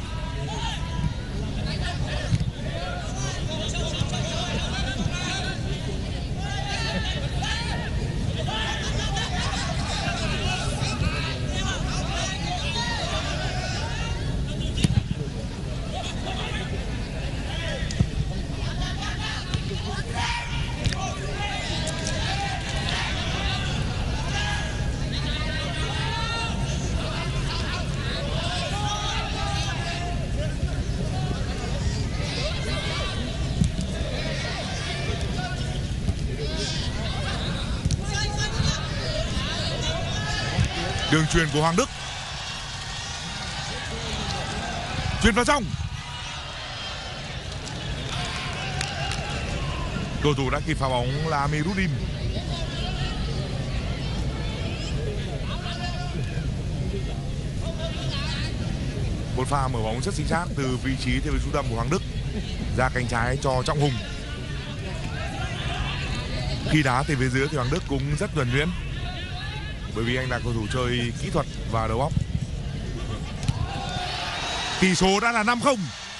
Đường chuyền của Hoàng Đức. Chuyền vào trong. Cầu thủ đã kịp phá bóng là Amiruddin. Một pha mở bóng rất chính xác từ vị trí theo trung tâm của Hoàng Đức ra cánh trái cho Trọng Hùng. Khi đá từ phía dưới thì Hoàng Đức cũng rất nhuần nhuyễn, bởi vì anh là cầu thủ chơi kỹ thuật và đầu óc. Tỷ số đã là 5-0.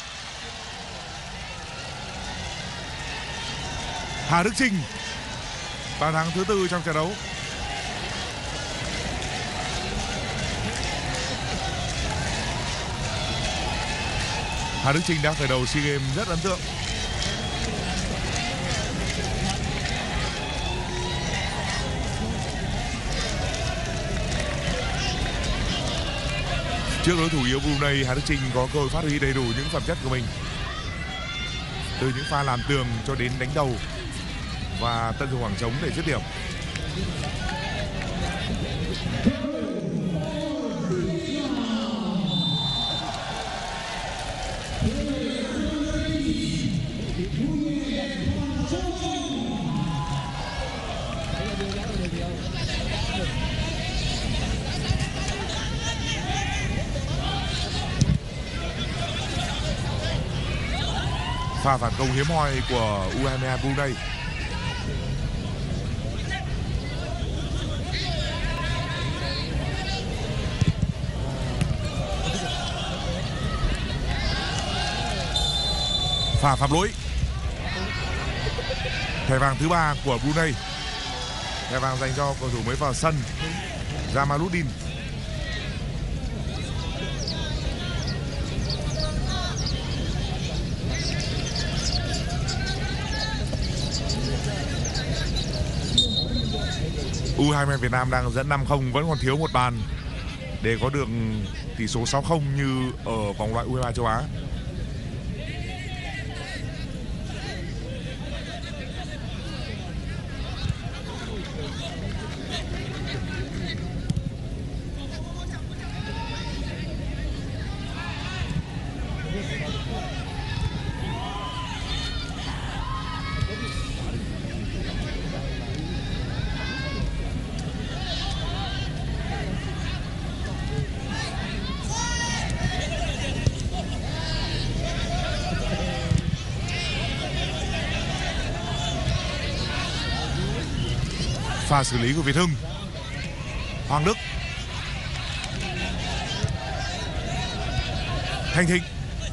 Hà Đức Chinh bàn thắng thứ 4 trong trận đấu. Hà Đức Chinh đã khởi đầu SEA Games rất ấn tượng. Trước đối thủ yếu Brunei, Hà Đức Chinh có cơ hội phát huy đầy đủ những phẩm chất của mình, từ những pha làm tường cho đến đánh đầu và tận dụng khoảng trống để dứt điểm. Pha phản công hiếm hoi của U22 Brunei. Pha phạm lỗi. Thẻ vàng thứ 3 của Brunei. Thẻ vàng dành cho cầu thủ mới vào sân Jamaluddin. U22 Việt Nam đang dẫn 5-0, vẫn còn thiếu một bàn để có được tỷ số 6-0 như ở vòng loại U23 châu Á. Pha xử lý của Việt Hưng. Hoàng Đức. Thanh Thịnh.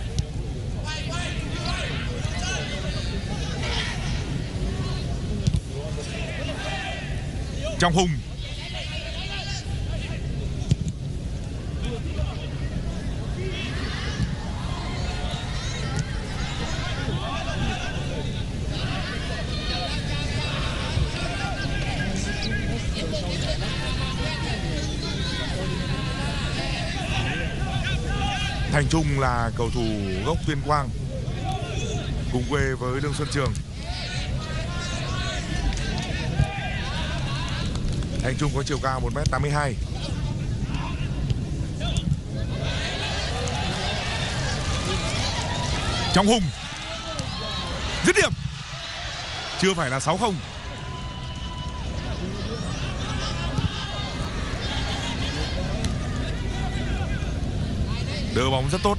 Trọng Hùng. Thành Trung là cầu thủ gốc Tuyên Quang, cùng quê với Lương Xuân Trường. Thành Trung có chiều cao 1m82. Trọng Hùng. Dứt điểm. Chưa phải là 6-0. Đỡ bóng rất tốt.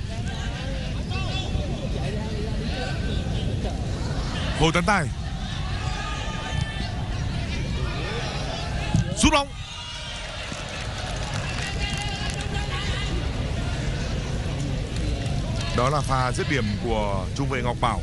Hồ Tấn Tài. Sút bóng. Đó là pha dứt điểm của trung vệ Ngọc Bảo.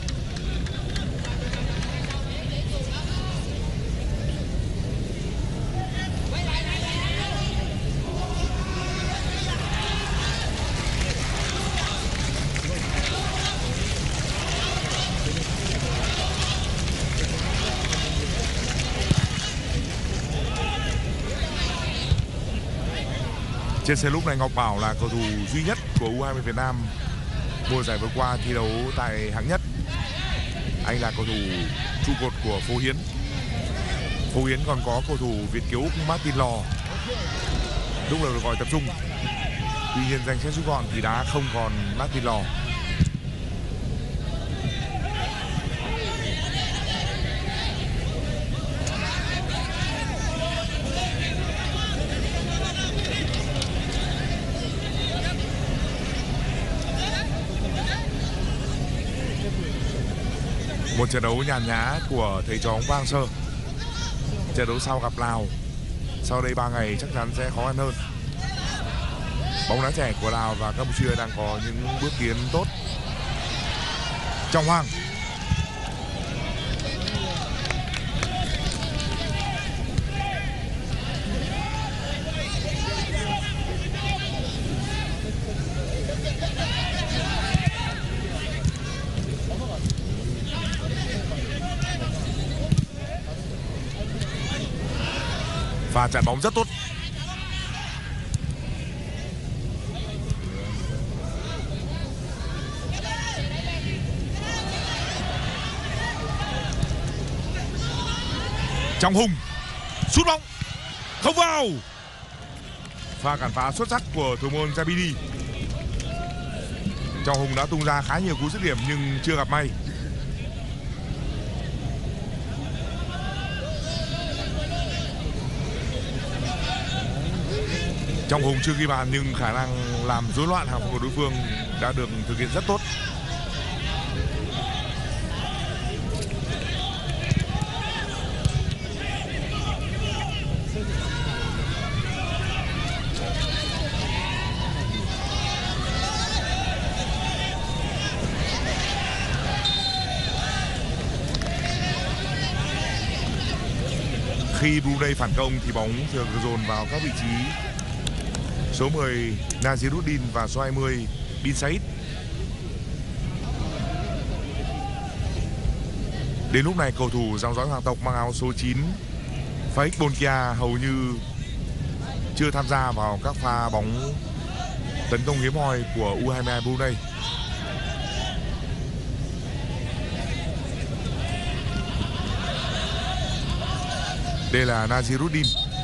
Trên sân lúc này Ngọc Bảo là cầu thủ duy nhất của U20 Việt Nam mùa giải vừa qua thi đấu tại hạng nhất. Anh là cầu thủ trụ cột của Phố Hiến. Phố Hiến còn có cầu thủ Việt kiều Úc Martin Lò lúc đầu được gọi tập trung. Tuy nhiên danh sách rút gọn thì đã không còn Martin Lò. Một trận đấu nhàn nhã của thầy trò Vang Sơ. Trận đấu sau gặp Lào. Sau đây 3 ngày chắc chắn sẽ khó khăn hơn. Bóng đá trẻ của Lào và Campuchia đang có những bước tiến tốt. Trọng Hoàng. Và chặn bóng rất tốt. Trọng Hùng. Sút bóng. Không vào. Pha cản phá xuất sắc của thủ môn Jabidi. Trọng Hùng đã tung ra khá nhiều cú dứt điểm nhưng chưa gặp may. Trọng Hùng chưa ghi bàn nhưng khả năng làm rối loạn hàng phòng của đối phương đã được thực hiện rất tốt. Khi Brunei phản công thì bóng thường dồn vào các vị trí số 10 Naziruddin và số 20 Bin Said. Đến lúc này cầu thủ dòng dõi hoàng tộc mang áo số 9 Faik Bonkia hầu như chưa tham gia vào các pha bóng tấn công hiếm hoi của U22 Brunei. Đây là Naziruddin.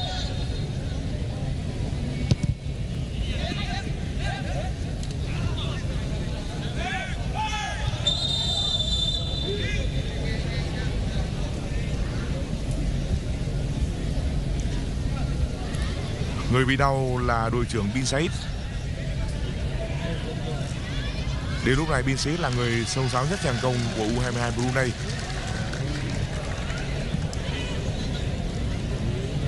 Người bị đau là đội trưởng Bin Said. Đến lúc này Bin Said là người sâu sáo nhất tràng công của U22 Brunei.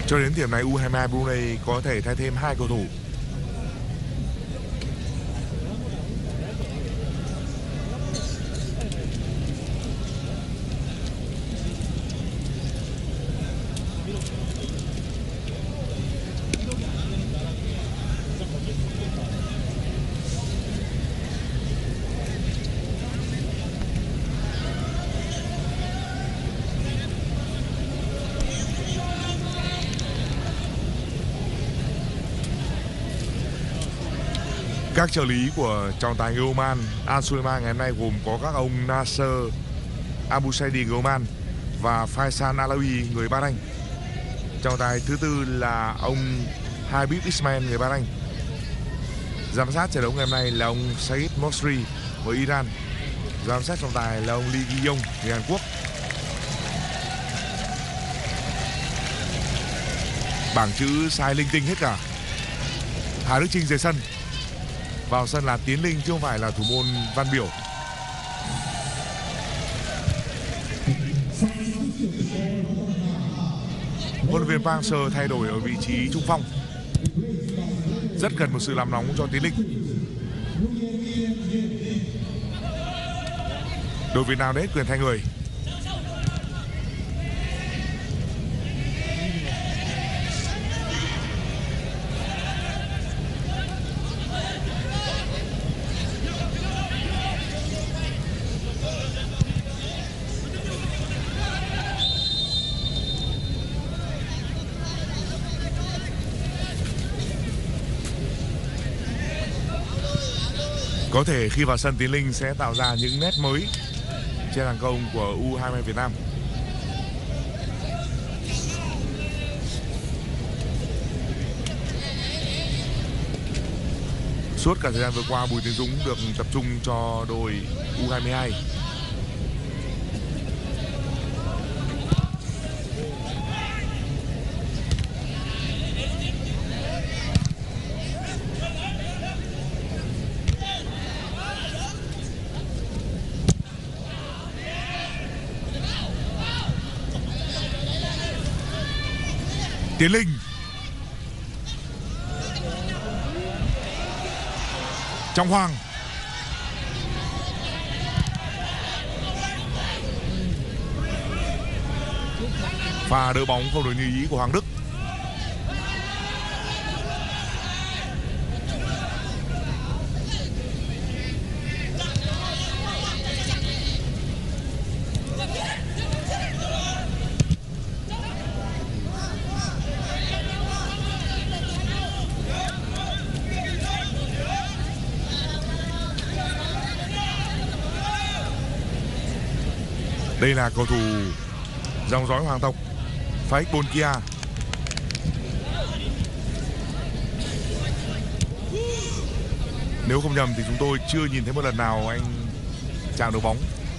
Cho đến điểm này U22 Brunei có thể thay thêm 2 cầu thủ. Các trợ lý của trọng tài người Oman Al Sulaiman ngày hôm nay gồm có các ông Nasser Abu Saidi người Oman và Faisal Alawi người Bahrain. Trọng tài thứ tư là ông Habib Ismail người Bahrain. Giám sát trận đấu ngày hôm nay là ông Said Mosri người Iran. Giám sát trọng tài là ông Lee Gi-yong người Hàn Quốc. Bảng chữ sai linh tinh hết cả. Hà Đức Chinh rời sân. Vào sân là Tiến Linh chứ không phải là thủ môn Văn Biểu. Huấn luyện viên Park Hang-seo thay đổi ở vị trí trung phong. Rất cần một sự làm nóng cho Tiến Linh. Đội Việt Nam đã hết quyền thay người. Có thể khi vào sân Tiến Linh sẽ tạo ra những nét mới trên hàng công của U22 Việt Nam. Suốt cả thời gian vừa qua, Bùi Tiến Dũng được tập trung cho đội U22. Tiến Linh Trọng Hoàng pha đỡ bóng không được như ý của Hoàng Đức. Đây là cầu thủ dòng dõi hoàng tộc Faik Bonkia. Nếu không nhầm thì chúng tôi chưa nhìn thấy một lần nào anh chạm được bóng.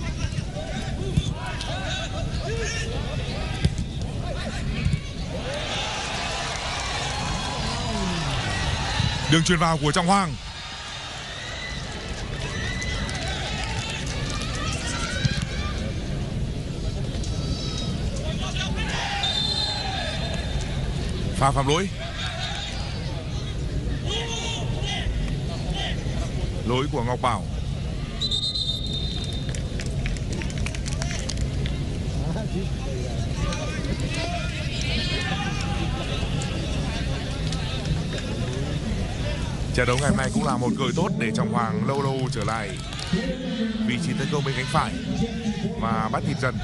Đường chuyền vào của Trọng Hoàng. Pha phạm lỗi. Lỗi của Ngọc Bảo. Trận đấu ngày hôm nay cũng là một cơ hội tốt để Trọng Hoàng lâu lâu trở lại vị trí tấn công bên cánh phải và bắt nhịp dần.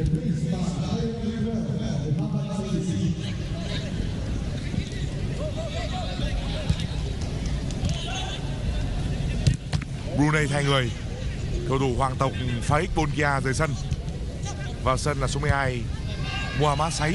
Brunei thay người. Cầu thủ hoàng tộc Faik Bonkia rời sân. Vào sân là số 12 Muhammad Said.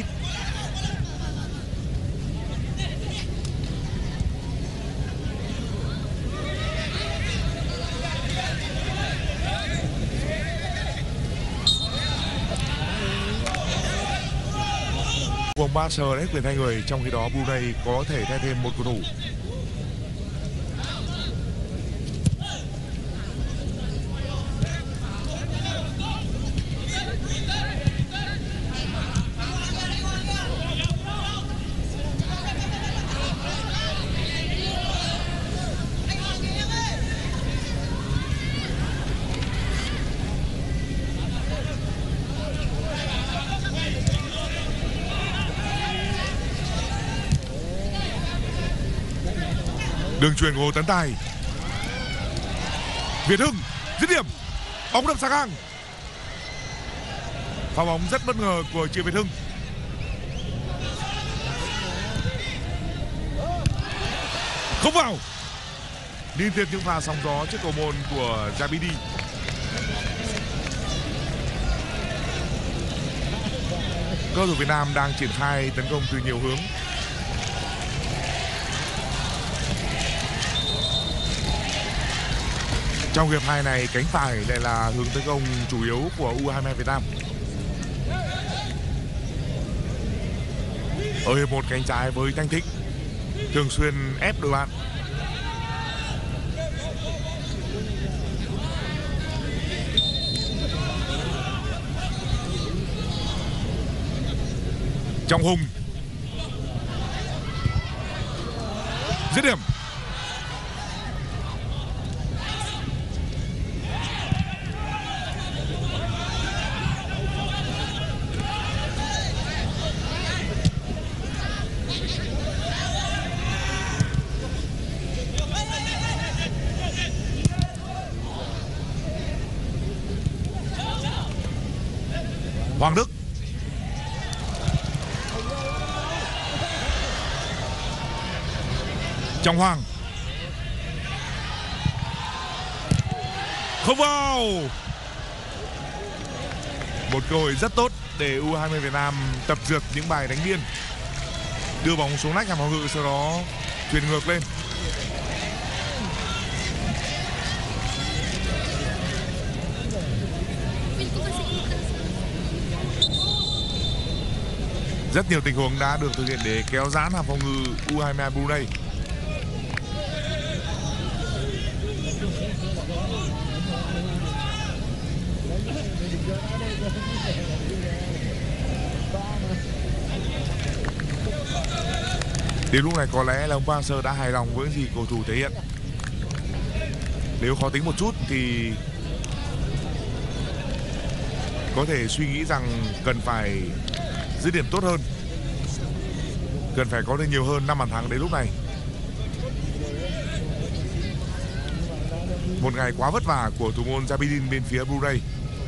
Vòng Ba Sờ đã hết quyền thay người, trong khi đó Brunei có thể thay thêm một cầu thủ. Đường chuyền của Hồ Tấn Tài. Việt Hưng dứt điểm, bóng đập sang ngang. Pha bóng rất bất ngờ của Triệu Việt Hưng. Không vào. Liên tiếp những pha sóng gió trước cầu môn của Zabidi. Cầu thủ Việt Nam đang triển khai tấn công từ nhiều hướng. Trong hiệp 2 này, cánh phải lại là hướng tấn công chủ yếu của U22 Việt Nam. Ở hiệp 1, cánh trái với Thanh Thịnh thường xuyên ép đội bạn. Trọng Hùng dứt điểm. Hoàng Đức Trọng Hoàng không vào. Một cơ hội rất tốt để U20 Việt Nam tập dượt những bài đánh biên, đưa bóng xuống nách hàng phòng ngự, sau đó chuyền ngược lên. Rất nhiều tình huống đã được thực hiện để kéo giãn hàng phòng ngự U22 Brunei. Đến lúc này có lẽ là ông Park Hang-seo đã hài lòng với những gì cầu thủ thể hiện. Nếu khó tính một chút thì có thể suy nghĩ rằng cần phải dứt điểm tốt hơn, cần phải có được nhiều hơn 5 bàn thắng đến lúc này. Một ngày quá vất vả của thủ môn Zabidin bên phía Brunei.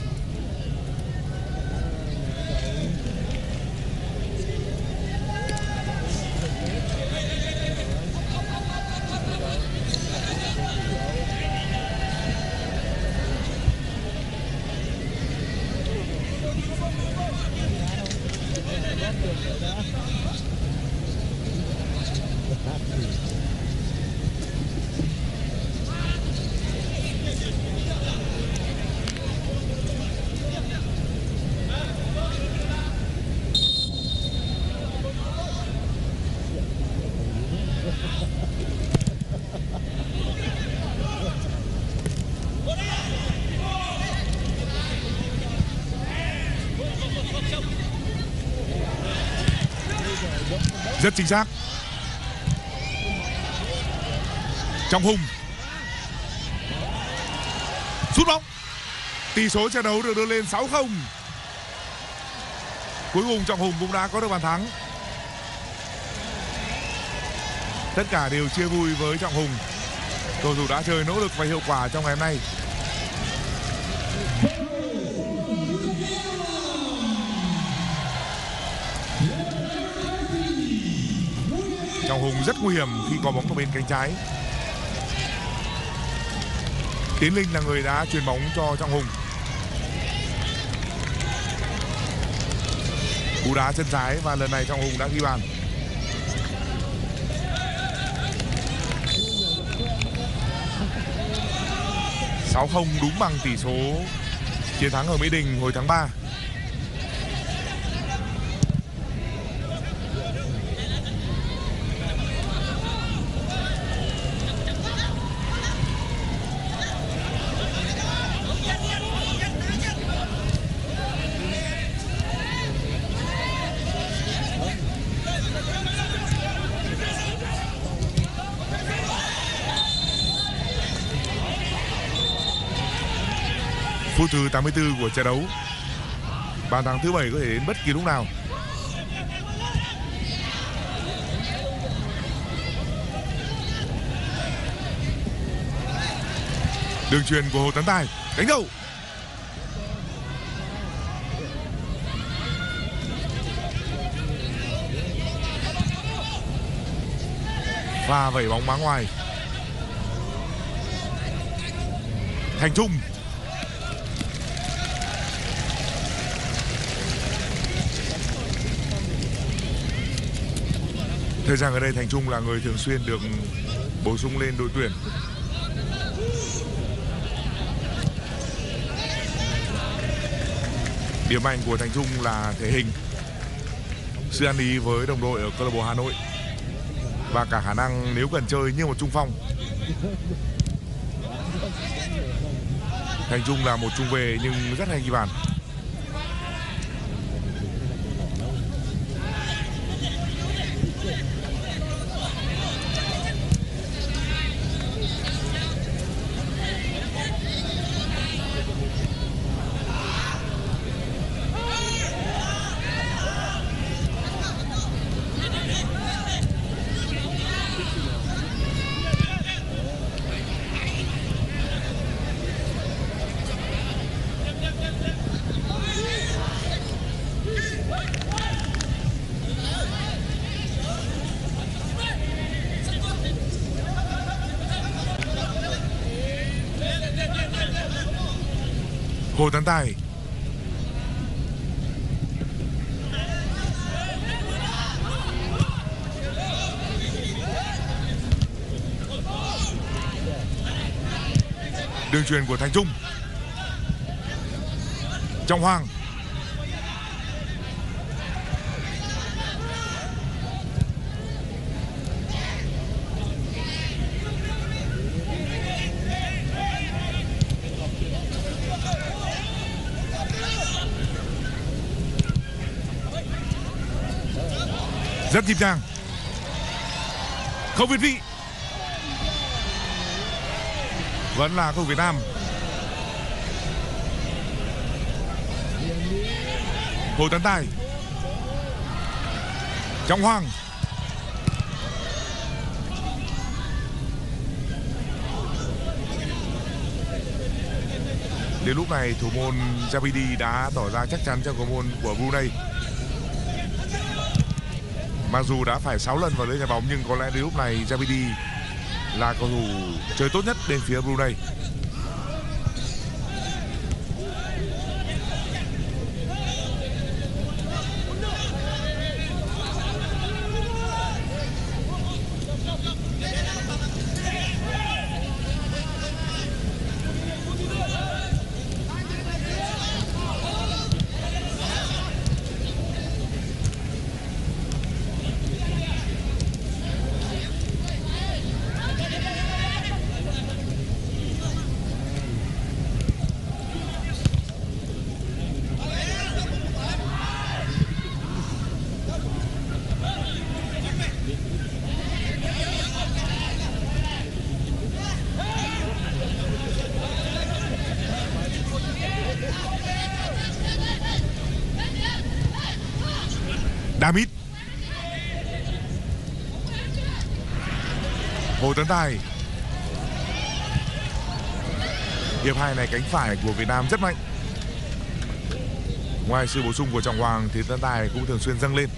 Rất chính xác. Trọng Hùng sút bóng. Tỷ số trận đấu được đưa lên 6-0. Cuối cùng Trọng Hùng cũng đã có được bàn thắng. Tất cả đều chia vui với Trọng Hùng. Cầu thủ đã chơi nỗ lực và hiệu quả trong ngày hôm nay. Trọng Hùng rất nguy hiểm khi có bóng ở bên cánh trái. Tiến Linh là người đã chuyền bóng cho Trọng Hùng. Cú đá chân trái và lần này Trọng Hùng đã ghi bàn. (6-0) đúng bằng tỷ số chiến thắng ở Mỹ Đình hồi tháng 3. Phút thứ 84 của trận đấu. Bàn thắng thứ 7 có thể đến bất kỳ lúc nào. Đường chuyền của Hồ Tấn Tài, đánh đầu. Và vẩy bóng má ngoài. Thành Trung. Thời gian ở đây Thành Trung là người thường xuyên được bổ sung lên đội tuyển. Điểm mạnh của Thành Trung là thể hình, sự ăn ý với đồng đội ở câu lạc bộ Hà Nội và cả khả năng nếu cần chơi như một trung phong. Thành Trung là một trung vệ nhưng rất hay ghi bàn. Hồ Tấn Tài. Đường chuyền của Thành Trung. Trọng Hoàng. Rất nhịp nhàng. Không việt vị. Vẫn là cầu Việt Nam. Hồ Tấn Tài. Trọng Hoàng. Đến lúc này thủ môn Jabidi đã tỏ ra chắc chắn trong cầu môn của Brunei. Mặc dù đã phải 6 lần vào lưới trái bóng nhưng có lẽ đến lúc này Jabidi là cầu thủ chơi tốt nhất bên phía Brunei. David. Hồ Tấn Tài. Hiệp 2 này cánh phải của Việt Nam rất mạnh. Ngoài sự bổ sung của Trọng Hoàng thì Tấn Tài cũng thường xuyên dâng lên.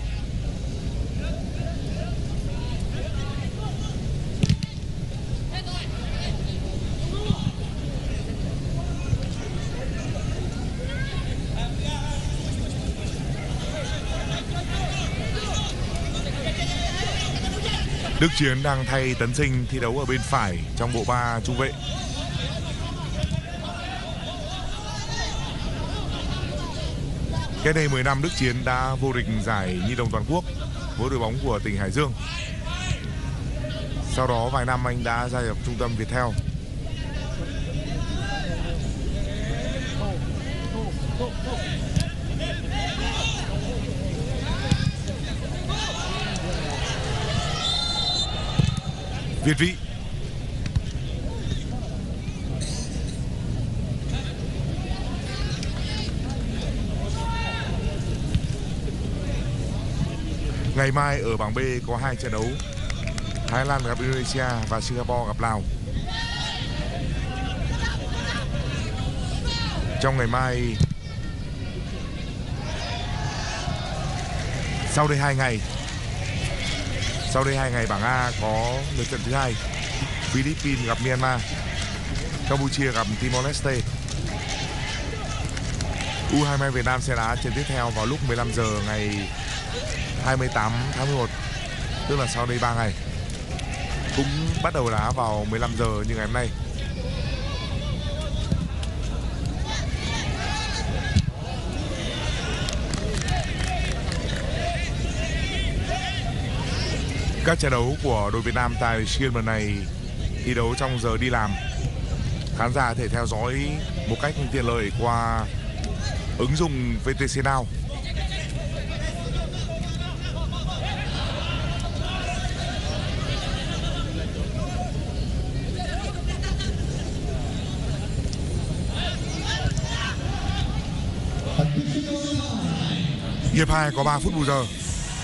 Đức Chiến đang thay Tấn Sinh thi đấu ở bên phải trong bộ ba trung vệ. Cách đây 10 năm Đức Chiến đã vô địch giải Nhi đồng toàn quốc với đội bóng của tỉnh Hải Dương. Sau đó vài năm anh đã gia nhập trung tâm Viettel. Việt vị. Ngày mai ở bảng B có 2 trận đấu. Thái Lan gặp Indonesia và Singapore gặp Lào. trong ngày mai. Sau đây 2 ngày bảng A có lượt trận thứ 2. Philippines gặp Myanmar, Campuchia gặp Timor Leste. U22 Việt Nam sẽ đá trận tiếp theo vào lúc 15 giờ ngày 28 tháng 11, tức là sau đây 3 ngày. Cũng bắt đầu đá vào 15 giờ như ngày hôm nay. Các trận đấu của đội Việt Nam tại SEA Games lần này thi đấu trong giờ đi làm. Khán giả có thể theo dõi một cách tiện lợi qua ứng dụng VTC Now. Hiệp 2 có 3 phút bù giờ.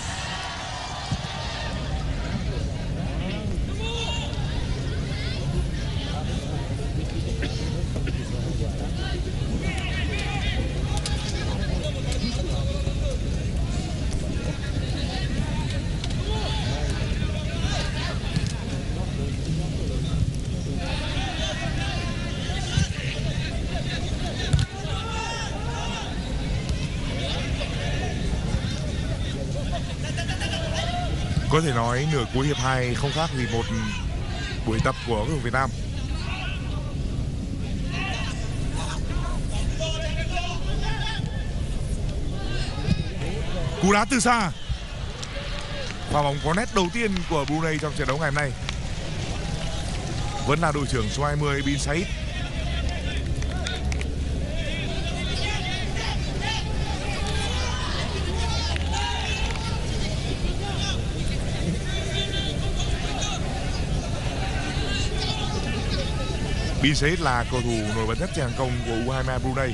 Có thể nói nửa cuối hiệp 2 không khác gì một buổi tập của đội Việt Nam. Cú đá từ xa. Pha bóng có nét đầu tiên của Brunei trong trận đấu ngày hôm nay vẫn là đội trưởng số 20 Bin Said. Bin Said là cầu thủ nổi bật nhất trên hàng công của U22 Brunei.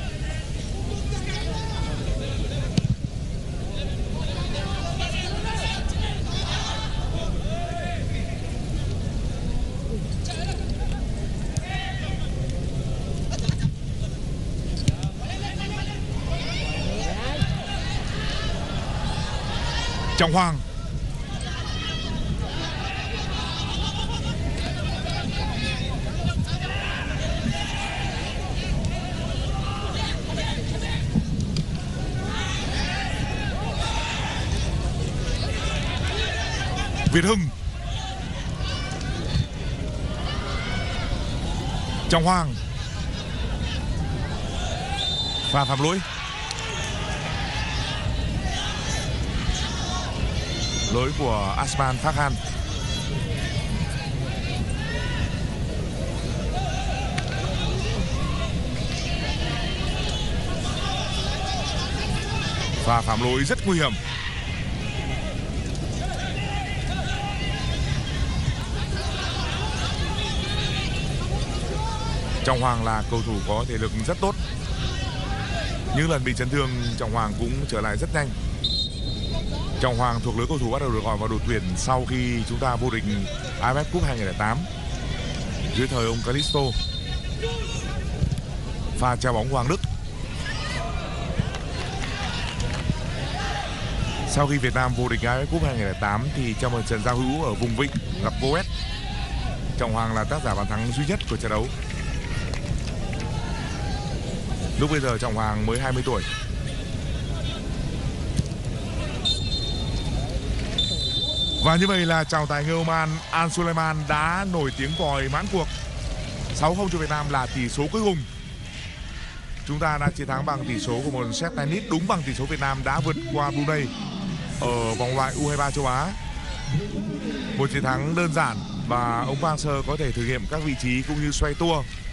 Trọng Hoàng. Việt Hưng. Trọng Hoàng. Pha phạm lỗi. Lỗi của Asman Fakhan. Pha phạm lỗi rất nguy hiểm. Trọng Hoàng là cầu thủ có thể lực rất tốt. Những lần bị chấn thương, Trọng Hoàng cũng trở lại rất nhanh. Trọng Hoàng thuộc lứa cầu thủ bắt đầu được gọi vào đội tuyển sau khi chúng ta vô địch AFF Cup 2008 dưới thời ông Calisto. Pha treo bóng của Hoàng Đức. Sau khi Việt Nam vô địch AFF Cup 2008 thì trong một trận giao hữu ở vùng Vịnh gặp Coes, Trọng Hoàng là tác giả bàn thắng duy nhất của trận đấu. Lúc bây giờ Trọng Hoàng mới 20 tuổi. Và như vậy là trọng tài người Oman Al Suleiman đã nổi tiếng còi mãn cuộc. 6-0 cho Việt Nam là tỷ số cuối cùng. Chúng ta đã chiến thắng bằng tỷ số của một set tennis đúng bằng tỷ số. Việt Nam đã vượt qua Brunei ở vòng loại U23 châu Á. Một chiến thắng đơn giản và ông Park Hang-seo có thể thực hiện các vị trí cũng như xoay tua